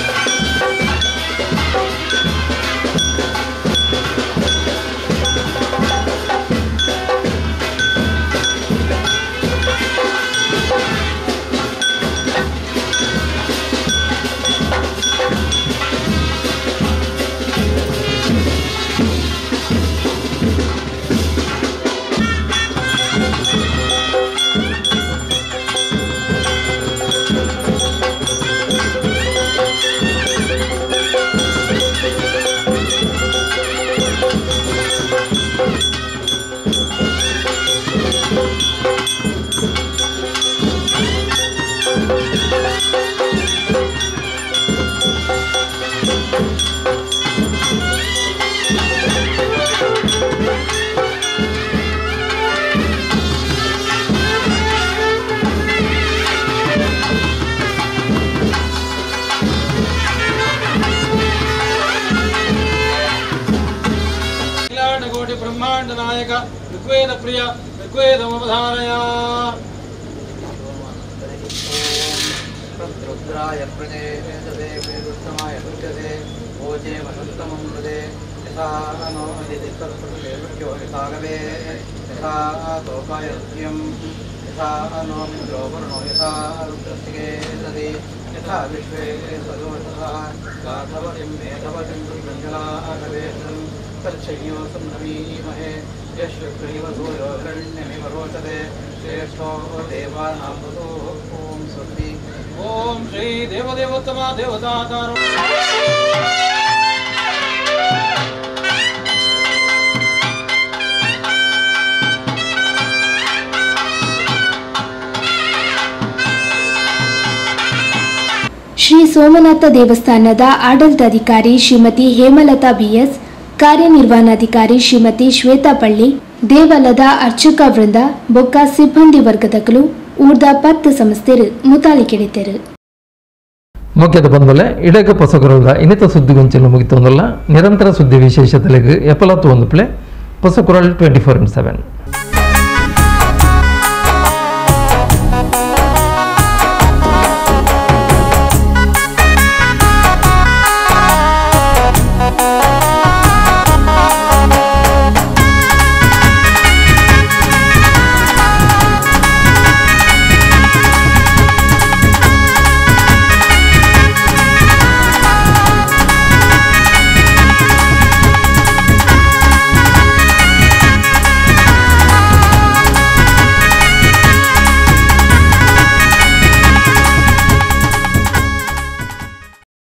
ब्रह्मांड नायक ऋग्वेद प्रिय ऋग्वेदमवधारय रुद्राय प्रणे वेददे वेदुत्तमाय रुच्यते ओजे वसन्तमं हृदे यथा नो अदितिस्तत्पुरुषेभ्यो यथागवे यथा तोपायत्यं यथा नो मित्रो वर्णो यथा रुद्रस्तिके ददि यथा विश्वे सदोषः गाधवतिं मेधवतिं दुर्गञ्जलागवेशं तच्छय्योसं नवीमहे यश्वग्रीव सूर्यो हिरण्यमिव रोचते श्रेष्ठो देवानां वसो ॐ स्वस्ति ओम श्री देवदेवोत्तमा देवतातारो ಶ್ರೀ ಸೋಮನಾಥ ದೇವಸ್ಥಾನದ ಆಡಳಿತಾಧಿಕಾರಿ ಶ್ರೀಮತಿ ಹೇಮಲತಾ ಬಿಎಸ್, ಕಾರ್ಯನಿರ್ವಹಣಾಧಿಕಾರಿ ಶ್ರೀಮತಿ ಶ್ವೇತಾ ಪಳ್ಳಿ, ದೇವಾಲಯದ ಅರ್ಚಕ ವೃಂದ ಬೊಕ್ಕ ಸಿಬ್ಬಂದಿ ವರ್ಗದಗಳು ಊರ್ದ ಪತ್ತು ಸಂಸ್ಥೆರು ಮುತಾಲಿ ಕೆಡಿತರು. ಮುಖ್ಯದ ಬಂದಲೆ ಇಡಗ ಪೊಸಕರದ ಇನ್ನಿತ ಸುದ್ದಿಗೊಂಚಲು ಮುಗಿತೊಂದಲ್ಲ ನಿರಂತರ ಸುದ್ದಿ ವಿಶೇಷತೆಗೆ ಎಪ್ಪಲತ್ತು ಒಂದು play Posakural twenty four into seven.